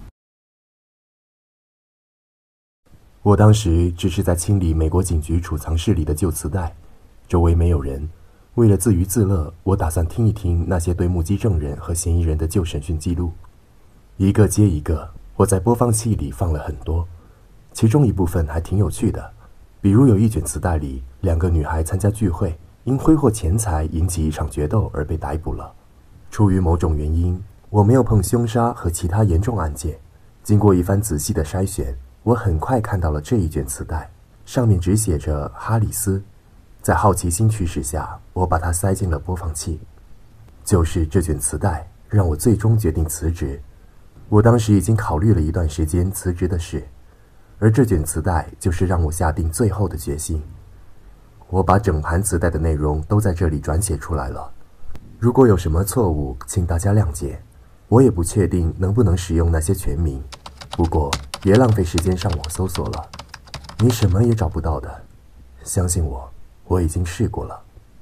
我当时只是在清理美国警局储藏室里的旧磁带，周围没有人。为了自娱自乐，我打算听一听那些对目击证人和嫌疑人的旧审讯记录。一个接一个，我在播放器里放了很多，其中一部分还挺有趣的。比如有一卷磁带里，两个女孩参加聚会，因挥霍钱财引起一场决斗而被逮捕了。出于某种原因，我没有碰凶杀和其他严重案件。经过一番仔细的筛选，我很快看到了这一卷磁带，上面只写着哈里斯。在好奇心驱使下，我把它塞进了播放器。就是这卷磁带让我最终决定辞职。我当时已经考虑了一段时间辞职的事，而这卷磁带就是让我下定最后的决心。我把整盘磁带的内容都在这里转写出来了，如果有什么错误，请大家谅解。我也不确定能不能使用那些全名，不过别浪费时间上网搜索了，你什么也找不到的。相信我，我已经试过了。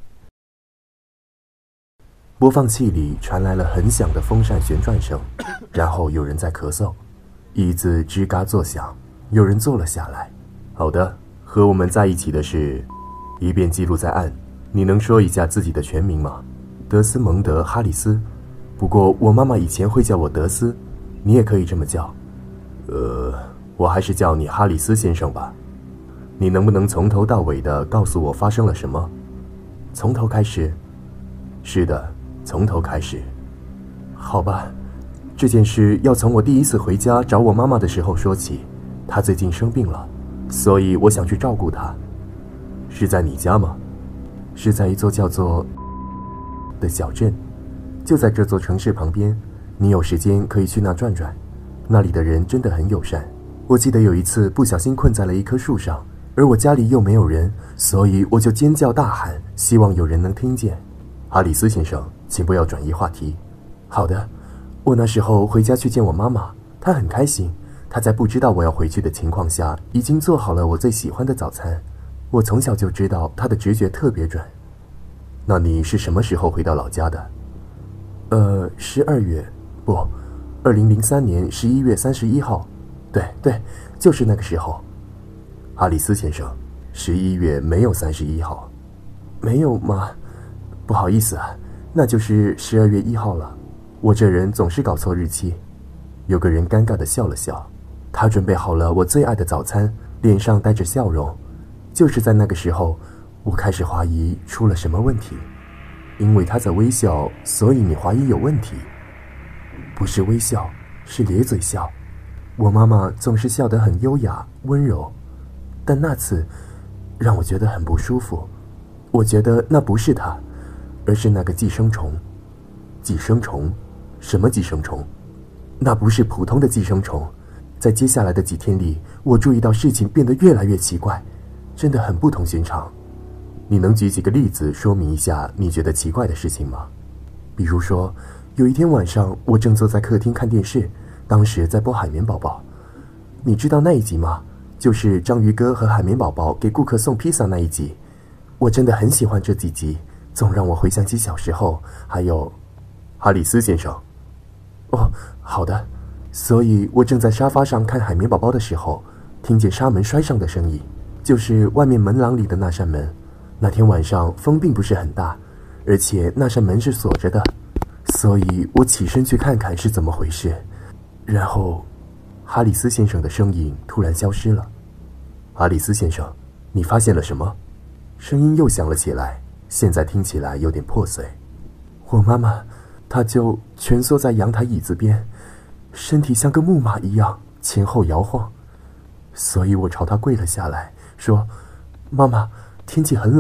播放器里传来了很响的风扇旋转声，然后有人在咳嗽，椅子吱嘎作响，有人坐了下来。好的，和我们在一起的是，一遍记录在案。你能说一下自己的全名吗？德斯蒙德·哈里斯。不过我妈妈以前会叫我德斯，你也可以这么叫。呃，我还是叫你哈里斯先生吧。你能不能从头到尾的告诉我发生了什么？从头开始？是的，从头开始。好吧，这件事要从我第一次回家找我妈妈的时候说起。她最近生病了，所以我想去照顾她。是在你家吗？是在一座叫做的小镇，就在这座城市旁边。你有时间可以去那转转，那里的人真的很友善。我记得有一次不小心困在了一棵树上，而我家里又没有人，所以我就尖叫大喊，希望有人能听见。哈里斯先生，请不要转移话题。好的，我那时候回家去见我妈妈，她很开心。她在不知道我要回去的情况下，已经做好了我最喜欢的早餐。我从小就知道她的直觉特别准。那你是什么时候回到老家的？呃，十二月，不，二零零三年十一月三十一号。对对，就是那个时候。哈里斯先生，十一月没有三十一号。没有吗？不好意思啊，那就是十二月一号了。我这人总是搞错日期。有个人尴尬地笑了笑，他准备好了我最爱的早餐，脸上带着笑容。就是在那个时候，我开始怀疑出了什么问题。因为他在微笑，所以你怀疑有问题？不是微笑，是咧嘴笑。我妈妈总是笑得很优雅温柔，但那次让我觉得很不舒服。我觉得那不是她，而是那个寄生虫。寄生虫？什么寄生虫？那不是普通的寄生虫。在接下来的几天里，我注意到事情变得越来越奇怪，真的很不同寻常。你能举几个例子说明一下你觉得奇怪的事情吗？比如说，有一天晚上，我正坐在客厅看电视，当时在播海绵宝宝。你知道那一集吗？就是章鱼哥和海绵宝宝给顾客送披萨那一集。我真的很喜欢这几集，总让我回想起小时候。还有，哈里斯先生。哦，好的。所以我正在沙发上看海绵宝宝的时候，听见纱门摔上的声音，就是外面门廊里的那扇门。那天晚上风并不是很大，而且那扇门是锁着的，所以我起身去看看是怎么回事。然后，哈里斯先生的声音突然消失了。哈里斯先生，你发现了什么？声音又响了起来，现在听起来有点破碎。我妈妈，她就蜷缩在阳台椅子边，身体像个木马一样前后摇晃，所以我朝她跪了下来，说：“妈妈，天气很冷，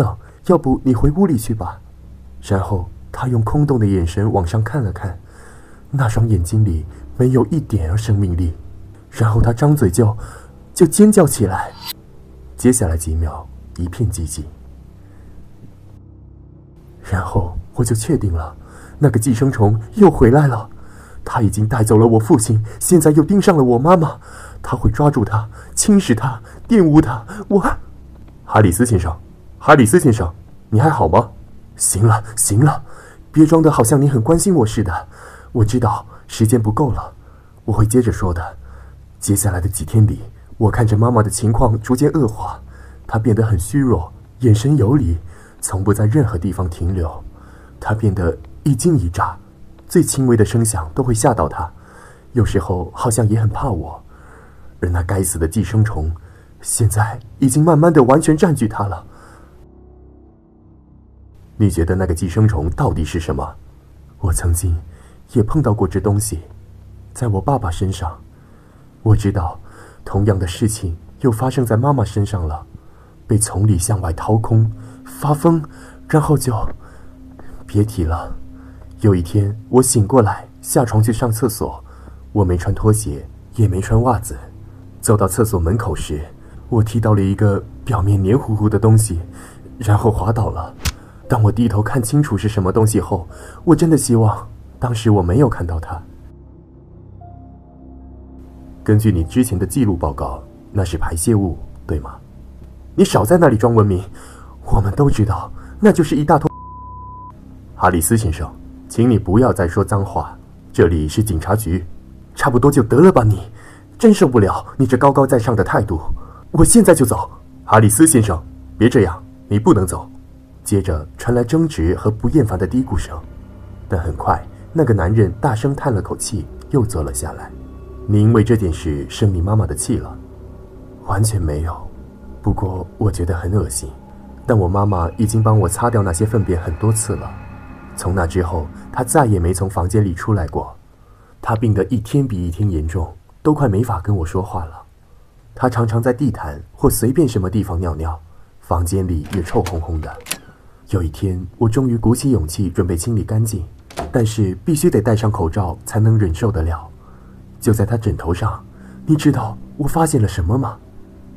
要不你回屋里去吧。然后他用空洞的眼神往上看了看，那双眼睛里没有一点儿生命力。然后他张嘴就就尖叫起来。接下来几秒一片寂静，然后我就确定了，那个寄生虫又回来了。他已经带走了我父亲，现在又盯上了我妈妈。他会抓住他，侵蚀他，玷污他。我，哈里斯先生，哈里斯先生，你还好吗？行了，行了，别装得好像你很关心我似的。我知道时间不够了，我会接着说的。接下来的几天里，我看着妈妈的情况逐渐恶化，她变得很虚弱，眼神游离，从不在任何地方停留。她变得一惊一乍，最轻微的声响都会吓到她，有时候好像也很怕我。而那该死的寄生虫，现在已经慢慢的完全占据她了。你觉得那个寄生虫到底是什么？我曾经也碰到过这东西，在我爸爸身上。我知道同样的事情又发生在妈妈身上了，被从里向外掏空，发疯，然后就别提了。有一天我醒过来，下床去上厕所，我没穿拖鞋，也没穿袜子。走到厕所门口时，我踢到了一个表面黏糊糊的东西，然后滑倒了。当我低头看清楚是什么东西后，我真的希望当时我没有看到它。根据你之前的记录报告，那是排泄物，对吗？你少在那里装文明，我们都知道那就是一大坨。哈里斯先生，请你不要再说脏话，这里是警察局。差不多就得了吧你，真受不了你这高高在上的态度。我现在就走。哈里斯先生，别这样，你不能走。接着传来争执和不厌烦的嘀咕声，但很快那个男人大声叹了口气，又坐了下来。你因为这件事生你妈妈的气了？完全没有，不过我觉得很恶心。但我妈妈已经帮我擦掉那些粪便很多次了。从那之后，她再也没从房间里出来过。她病得一天比一天严重，都快没法跟我说话了。她常常在地毯或随便什么地方尿尿，房间里也臭烘烘的。有一天，我终于鼓起勇气准备清理干净，但是必须得戴上口罩才能忍受得了。就在她枕头上，你知道我发现了什么吗？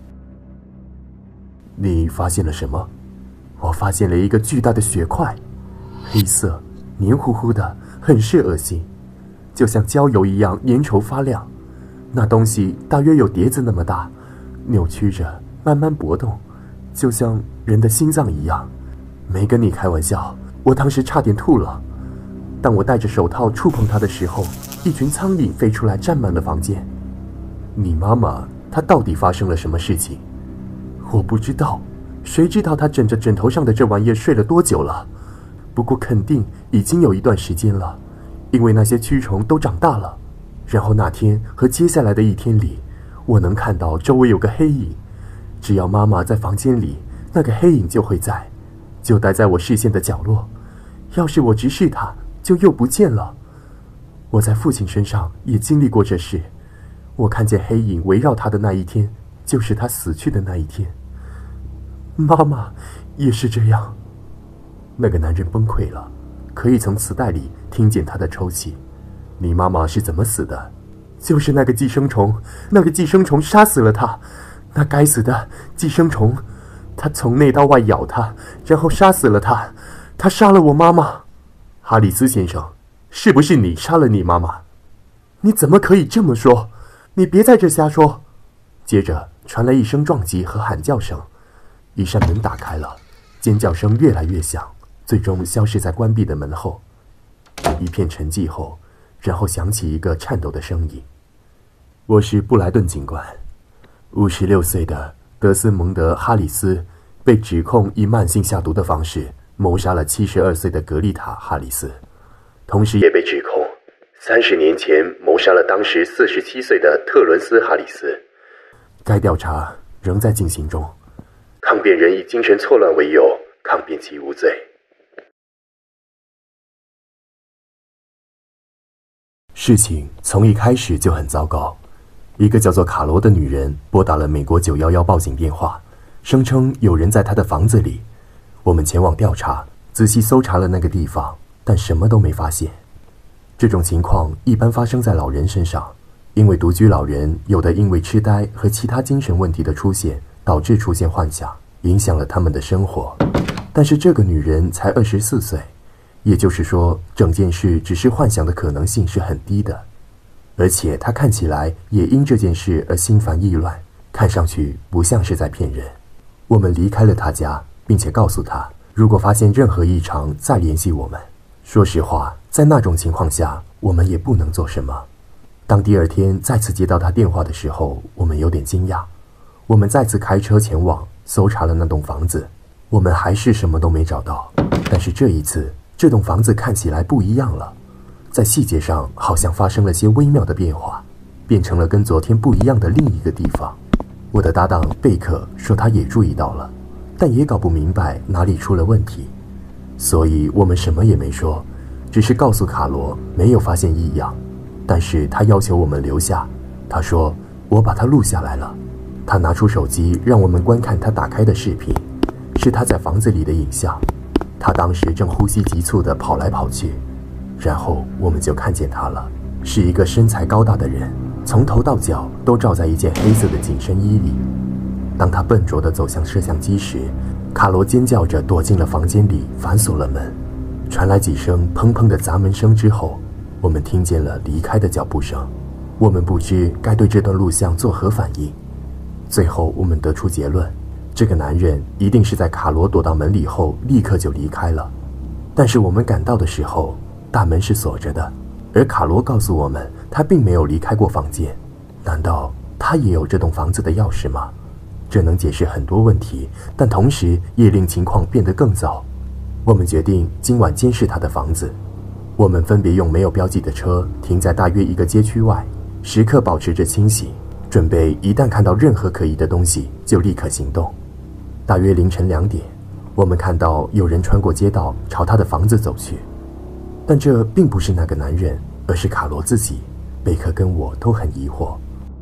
你发现了什么？我发现了一个巨大的血块，黑色，黏糊糊的，很是恶心，就像焦油一样粘稠发亮。那东西大约有碟子那么大，扭曲着，慢慢搏动，就像人的心脏一样。没跟你开玩笑，我当时差点吐了。当我戴着手套触碰它的时候，一群苍蝇飞出来，占满了房间。你妈妈，她到底发生了什么事情？我不知道，谁知道她枕着枕头上的这玩意睡了多久了？不过肯定已经有一段时间了，因为那些蛆虫都长大了。然后那天和接下来的一天里，我能看到周围有个黑影，只要妈妈在房间里，那个黑影就会在，就待在我视线的角落。要是我直视它，就又不见了。我在父亲身上也经历过这事，我看见黑影围绕他的那一天，就是他死去的那一天。妈妈也是这样。那个男人崩溃了，可以从磁带里听见他的抽泣。你妈妈是怎么死的？就是那个寄生虫，那个寄生虫杀死了他。那该死的寄生虫，他从内到外咬他，然后杀死了他。他杀了我妈妈。哈里斯先生，是不是你杀了你妈妈？你怎么可以这么说？你别在这瞎说。接着传来一声撞击和喊叫声，一扇门打开了，尖叫声越来越响，最终消失在关闭的门后。一片沉寂后，然后响起一个颤抖的声音：“我是布莱顿警官。五十六岁的德斯蒙德·哈里斯被指控以慢性下毒的方式谋杀了七十二岁的格丽塔·哈里斯，同时也被指控三十年前谋杀了当时四十七岁的特伦斯·哈里斯。该调查仍在进行中，抗辩人以精神错乱为由抗辩其无罪。”事情从一开始就很糟糕。一个叫做卡罗的女人拨打了美国九一一报警电话，声称有人在她的房子里。 我们前往调查，仔细搜查了那个地方，但什么都没发现。这种情况一般发生在老人身上，因为独居老人有的因为痴呆和其他精神问题的出现，导致出现幻想，影响了他们的生活。但是这个女人才二十四岁，也就是说，整件事只是幻想的可能性是很低的。而且她看起来也因这件事而心烦意乱，看上去不像是在骗人。我们离开了她家，并且告诉她，如果发现任何异常，再联系我们。说实话，在那种情况下，我们也不能做什么。当第二天再次接到她电话的时候，我们有点惊讶。我们再次开车前往，搜查了那栋房子，我们还是什么都没找到。但是这一次，这栋房子看起来不一样了，在细节上好像发生了些微妙的变化，变成了跟昨天不一样的另一个地方。我的搭档贝克说他也注意到了，但也搞不明白哪里出了问题，所以我们什么也没说，只是告诉卡罗没有发现异样，但是他要求我们留下。他说我把他录下来了。他拿出手机让我们观看他打开的视频，是他在房子里的影像。他当时正呼吸急促地跑来跑去，然后我们就看见他了，是一个身材高大的人，从头到脚都罩在一件黑色的紧身衣里。当他笨拙地走向摄像机时，卡罗尖叫着躲进了房间里，反锁了门。传来几声砰砰的砸门声之后，我们听见了离开的脚步声。我们不知该对这段录像作何反应。最后我们得出结论，这个男人一定是在卡罗躲到门里后立刻就离开了。但是我们赶到的时候，大门是锁着的，而卡罗告诉我们他并没有离开过房间。难道他也有这栋房子的钥匙吗？这能解释很多问题，但同时也令情况变得更糟。我们决定今晚监视他的房子。我们分别用没有标记的车停在大约一个街区外，时刻保持着清醒，准备一旦看到任何可疑的东西就立刻行动。大约凌晨两点，我们看到有人穿过街道朝他的房子走去，但这并不是那个男人，而是卡罗自己。贝克跟我都很疑惑。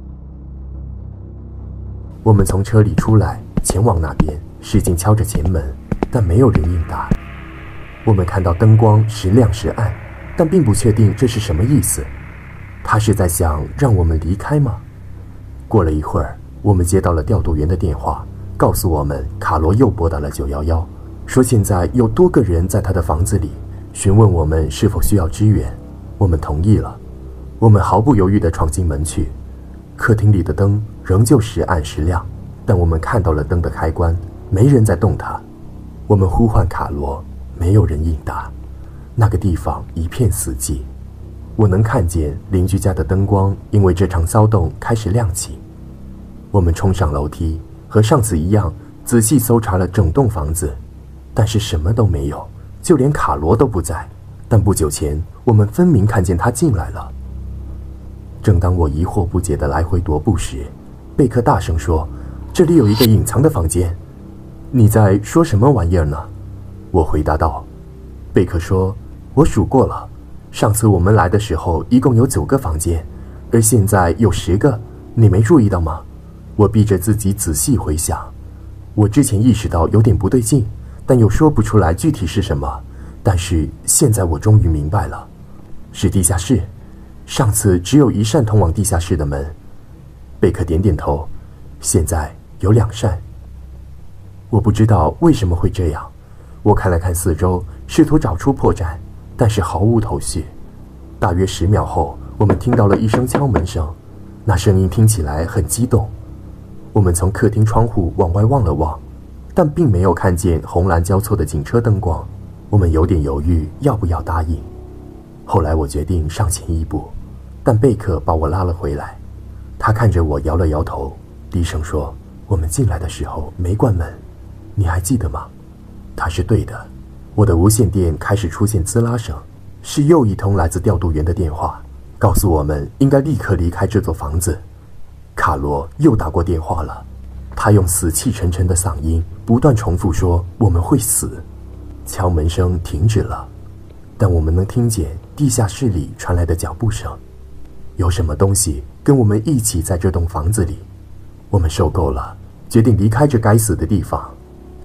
我们从车里出来，前往那边，使劲敲着前门，但没有人应答。我们看到灯光时亮时暗，但并不确定这是什么意思。他是在想让我们离开吗？过了一会儿，我们接到了调度员的电话，告诉我们卡罗又拨打了九一一，说现在有多个人在他的房子里，询问我们是否需要支援。我们同意了。我们毫不犹豫地闯进门去。客厅里的灯仍旧时暗时亮，但我们看到了灯的开关，没人在动它。我们呼唤卡罗，没有人应答。那个地方一片死寂。我能看见邻居家的灯光因为这场骚动开始亮起。我们冲上楼梯，和上次一样，仔细搜查了整栋房子，但是什么都没有，就连卡罗都不在。但不久前，我们分明看见他进来了。正当我疑惑不解地来回踱步时，贝克大声说：“这里有一个隐藏的房间。”你在说什么玩意儿呢？我回答道。贝克说：“我数过了，上次我们来的时候一共有九个房间，而现在有十个，你没注意到吗？”我逼着自己仔细回想，我之前意识到有点不对劲，但又说不出来具体是什么。但是现在我终于明白了，是地下室。上次只有一扇通往地下室的门。贝克点点头，现在有两扇。我不知道为什么会这样。我看了看四周，试图找出破绽，但是毫无头绪。大约十秒后，我们听到了一声敲门声，那声音听起来很激动。我们从客厅窗户往外望了望，但并没有看见红蓝交错的警车灯光。我们有点犹豫要不要答应。后来我决定上前一步，但贝克把我拉了回来。他看着我摇了摇头，低声说：“我们进来的时候没关门，你还记得吗？”他是对的。我的无线电开始出现滋啦声，是又一通来自调度员的电话，告诉我们应该立刻离开这座房子。卡罗又打过电话了，他用死气沉沉的嗓音不断重复说：“我们会死。”敲门声停止了，但我们能听见地下室里传来的脚步声。有什么东西跟我们一起在这栋房子里。我们受够了，决定离开这该死的地方。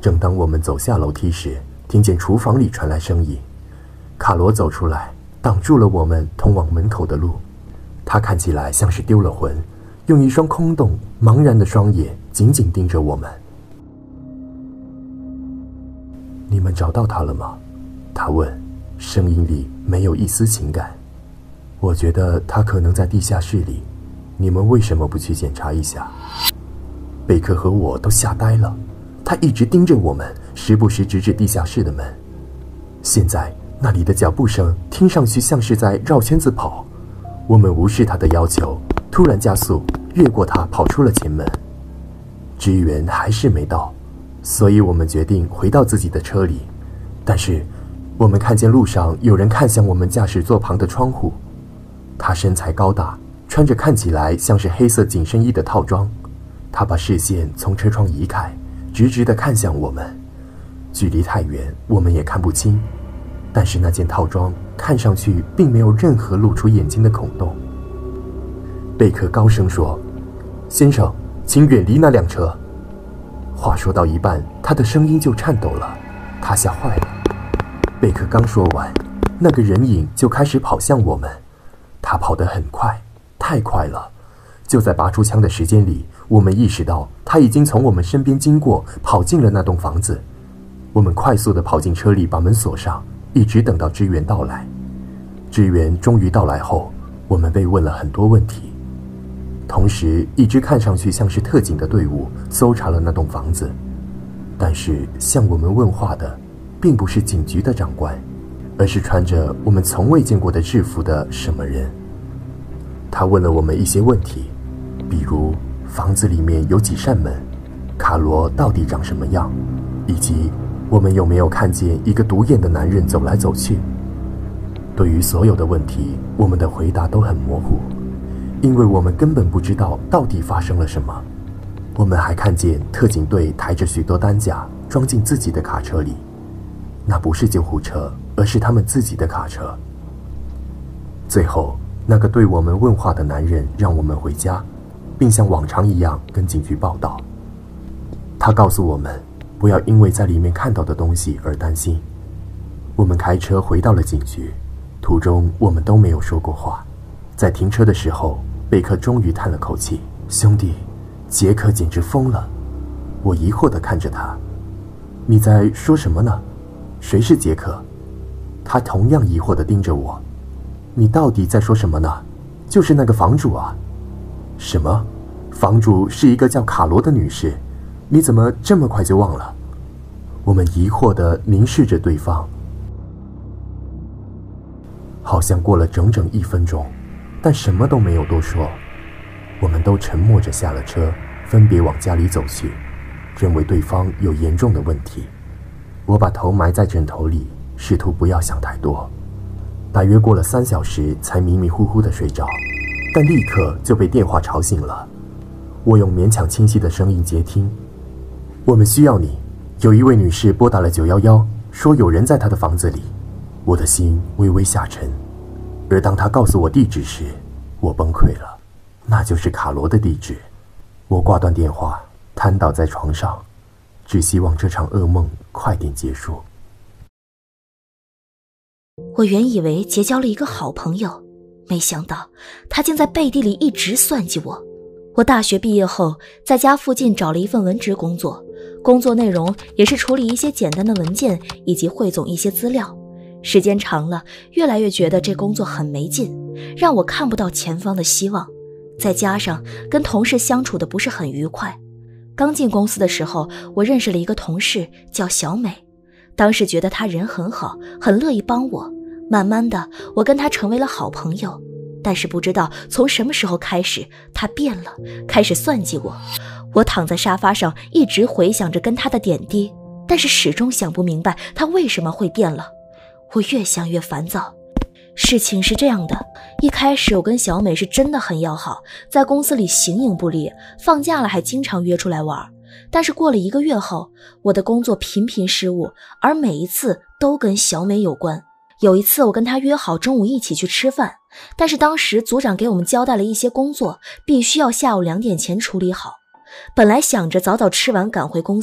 正当我们走下楼梯时，听见厨房里传来声音。卡罗走出来，挡住了我们通往门口的路。他看起来像是丢了魂，用一双空洞茫然的双眼紧紧盯着我们。你们找到他了吗？他问，声音里没有一丝情感。我觉得他可能在地下室里，你们为什么不去检查一下？贝克和我都吓呆了，他一直盯着我们，时不时指指地下室的门。现在那里的脚步声听上去像是在绕圈子跑。我们无视他的要求，突然加速，越过他跑出了前门。支援还是没到，所以我们决定回到自己的车里。但是我们看见路上有人看向我们驾驶座旁的窗户。他身材高大，穿着看起来像是黑色紧身衣的套装。他把视线从车窗移开，直直地看向我们。距离太远，我们也看不清，但是那件套装看上去并没有任何露出眼睛的孔洞。贝克高声说：“先生，请远离那辆车。”话说到一半，他的声音就颤抖了，他吓坏了。贝克刚说完，那个人影就开始跑向我们。他跑得很快，太快了。就在拔出枪的时间里，我们意识到他已经从我们身边经过，跑进了那栋房子。我们快速地跑进车里，把门锁上，一直等到支援到来。支援终于到来后，我们被问了很多问题。同时，一支看上去像是特警的队伍搜查了那栋房子，但是向我们问话的并不是警局的长官，而是穿着我们从未见过的制服的什么人。他问了我们一些问题，比如房子里面有几扇门，卡罗到底长什么样，以及我们有没有看见一个独眼的男人走来走去。对于所有的问题，我们的回答都很模糊，因为我们根本不知道到底发生了什么。我们还看见特警队抬着许多担架装进自己的卡车里，那不是救护车，而是他们自己的卡车。最后，那个对我们问话的男人让我们回家，并像往常一样跟警局报道。他告诉我们不要因为在里面看到的东西而担心。我们开车回到了警局，途中我们都没有说过话。在停车的时候，贝克终于叹了口气：“兄弟，杰克简直疯了。”我疑惑地看着他：“你在说什么呢？谁是杰克？”他同样疑惑地盯着我：“你到底在说什么呢？就是那个房主啊。”“什么？房主是一个叫卡罗的女士？你怎么这么快就忘了？”我们疑惑地凝视着对方。好像过了整整一分钟，但什么都没有多说。我们都沉默着下了车，分别往家里走去，认为对方有严重的问题。我把头埋在枕头里，试图不要想太多。大约过了三小时才迷迷糊糊地睡着，但立刻就被电话吵醒了。我用勉强清晰的声音接听：“我们需要你，有一位女士拨打了九一一，说有人在她的房子里。”我的心微微下沉，而当她告诉我地址时，我崩溃了，那就是卡罗的地址。我挂断电话，瘫倒在床上，只希望这场噩梦快点结束。 我原以为结交了一个好朋友，没想到他竟在背地里一直算计我。我大学毕业后，在家附近找了一份文职工作，工作内容也是处理一些简单的文件以及汇总一些资料。时间长了，越来越觉得这工作很没劲，让我看不到前方的希望。再加上跟同事相处的不是很愉快。刚进公司的时候，我认识了一个同事叫小美，当时觉得她人很好，很乐意帮我。慢慢的，我跟她成为了好朋友。但是不知道从什么时候开始，她变了，开始算计我。我躺在沙发上，一直回想着跟她的点滴，但是始终想不明白她为什么会变了。我越想越烦躁。事情是这样的，一开始我跟小美是真的很要好，在公司里形影不离，放假了还经常约出来玩。但是过了一个月后，我的工作频频失误，而每一次都跟小美有关。有一次我跟她约好中午一起去吃饭，但是当时组长给我们交代了一些工作，必须要下午两点前处理好。本来想着早早吃完赶回公司，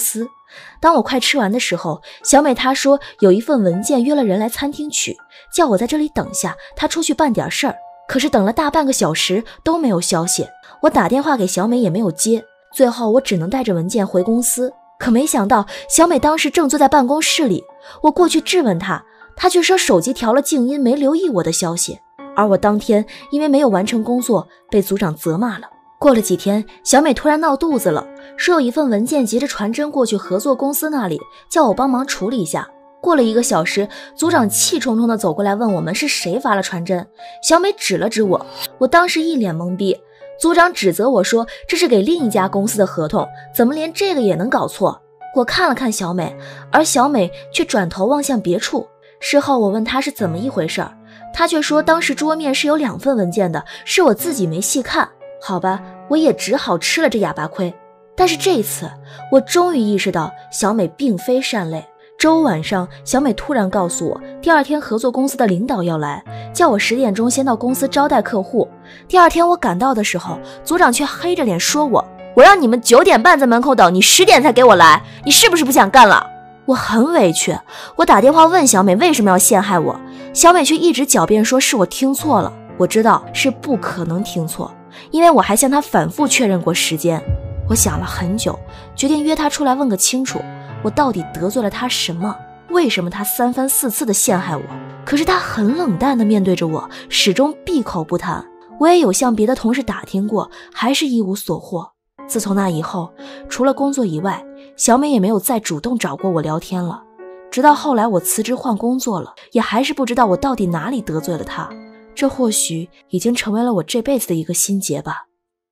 当我快吃完的时候，小美她说有一份文件约了人来餐厅取，叫我在这里等下，她出去办点事儿。可是等了大半个小时都没有消息，我打电话给小美也没有接，最后我只能带着文件回公司。可没想到小美当时正坐在办公室里，我过去质问她，她却说手机调了静音，没留意我的消息。而我当天因为没有完成工作，被组长责骂了。过了几天，小美突然闹肚子了，说有一份文件急着传真过去合作公司那里，叫我帮忙处理一下。过了一个小时，组长气冲冲地走过来问我们是谁发了传真。小美指了指我，我当时一脸懵逼。组长指责我说这是给另一家公司的合同，怎么连这个也能搞错。我看了看小美，而小美却转头望向别处。事后我问她是怎么一回事，她却说当时桌面是有两份文件的，是我自己没细看。好吧，我也只好吃了这哑巴亏。但是这一次我终于意识到小美并非善类。周五晚上，小美突然告诉我，第二天合作公司的领导要来，叫我十点钟先到公司招待客户。第二天我赶到的时候，组长却黑着脸说我，我让你们九点半在门口等，你十点才给我来，你是不是不想干了？我很委屈，我打电话问小美为什么要陷害我，小美却一直狡辩说是我听错了。我知道是不可能听错，因为我还向她反复确认过时间。我想了很久，决定约她出来问个清楚，我到底得罪了他什么？为什么他三番四次的陷害我？可是他很冷淡的面对着我，始终闭口不谈。我也有向别的同事打听过，还是一无所获。自从那以后，除了工作以外，小美也没有再主动找过我聊天了。直到后来我辞职换工作了，也还是不知道我到底哪里得罪了她。这或许已经成为了我这辈子的一个心结吧。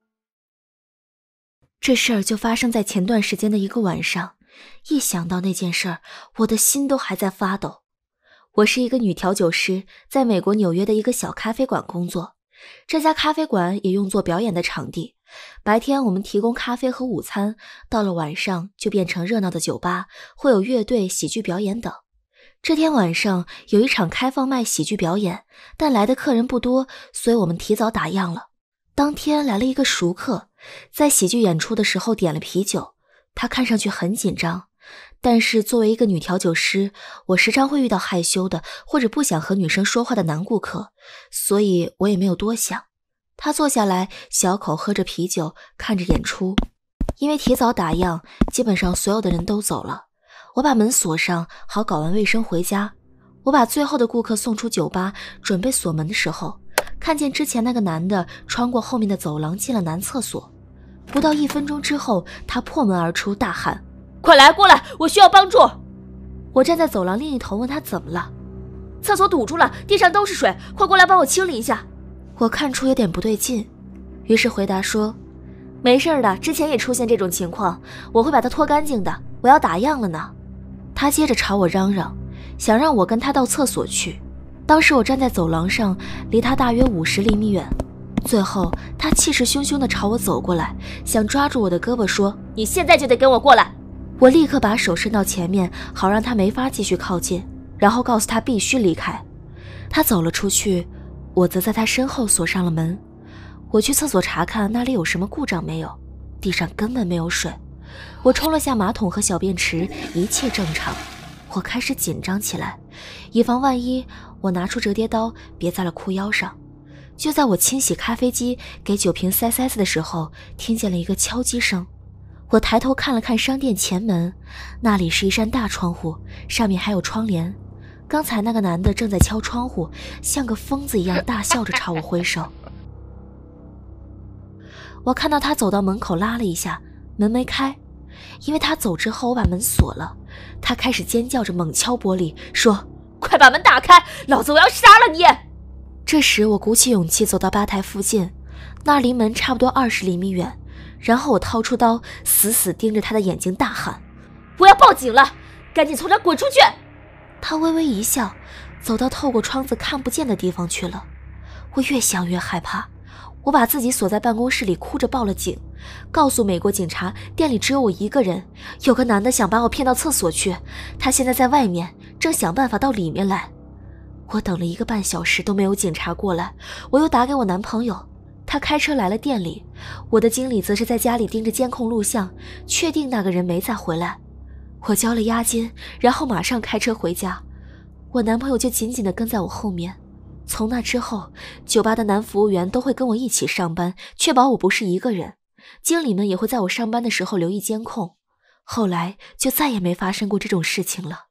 这事儿就发生在前段时间的一个晚上。一想到那件事儿，我的心都还在发抖。我是一个女调酒师，在美国纽约的一个小咖啡馆工作。这家咖啡馆也用作表演的场地，白天我们提供咖啡和午餐，到了晚上就变成热闹的酒吧，会有乐队、喜剧表演等。这天晚上有一场开放麦喜剧表演，但来的客人不多，所以我们提早打烊了。当天来了一个熟客，在喜剧演出的时候点了啤酒。她看上去很紧张，但是作为一个女调酒师，我时常会遇到害羞的或者不想和女生说话的男顾客，所以我也没有多想。她坐下来，小口喝着啤酒，看着演出。因为提早打烊，基本上所有的人都走了，我把门锁上，好搞完卫生回家。我把最后的顾客送出酒吧，准备锁门的时候，看见之前那个男的穿过后面的走廊进了男厕所。不到一分钟之后，他破门而出，大喊：快来过来，我需要帮助。我站在走廊另一头，问他怎么了。厕所堵住了，地上都是水，快过来帮我清理一下。我看出有点不对劲，于是回答说，没事的，之前也出现这种情况，我会把它拖干净的，我要打烊了呢。他接着朝我嚷嚷，想让我跟他到厕所去。当时我站在走廊上，离他大约五十厘米远。最后他气势汹汹地朝我走过来，想抓住我的胳膊说，你现在就得跟我过来。我立刻把手伸到前面，好让他没法继续靠近，然后告诉他必须离开。他走了出去，我则在他身后锁上了门。我去厕所查看那里有什么故障没有，地上根本没有水。我冲了下马桶和小便池，一切正常。我开始紧张起来，以防万一，我拿出折叠刀别在了裤腰上。就在我清洗咖啡机给酒瓶塞塞子的时候，听见了一个敲击声。我抬头看了看商店前门，那里是一扇大窗户，上面还有窗帘。刚才那个男的正在敲窗户，像个疯子一样大笑着朝我挥手。我看到他走到门口拉了一下，门没开。因为他走之后我把门锁了，他开始尖叫着猛敲玻璃，说，快把门打开，老子我要杀了你。这时我鼓起勇气走到吧台附近，那离门差不多二十厘米远，然后我掏出刀，死死盯着他的眼睛大喊，我要报警了，赶紧从这滚出去。他微微一笑，走到透过窗子看不见的地方去了。我越想越害怕，我把自己锁在办公室里，哭着报了警，告诉美国警察店里只有我一个人，有个男的想把我骗到厕所去，他现在在外面，正想办法到里面来。我等了一个半小时都没有警察过来，我又打给我男朋友，他开车来了店里，我的经理则是在家里盯着监控录像，确定那个人没再回来。 我交了押金，然后马上开车回家，我男朋友就紧紧地跟在我后面。从那之后，酒吧的男服务员都会跟我一起上班，确保我不是一个人。经理们也会在我上班的时候留意监控。后来就再也没发生过这种事情了。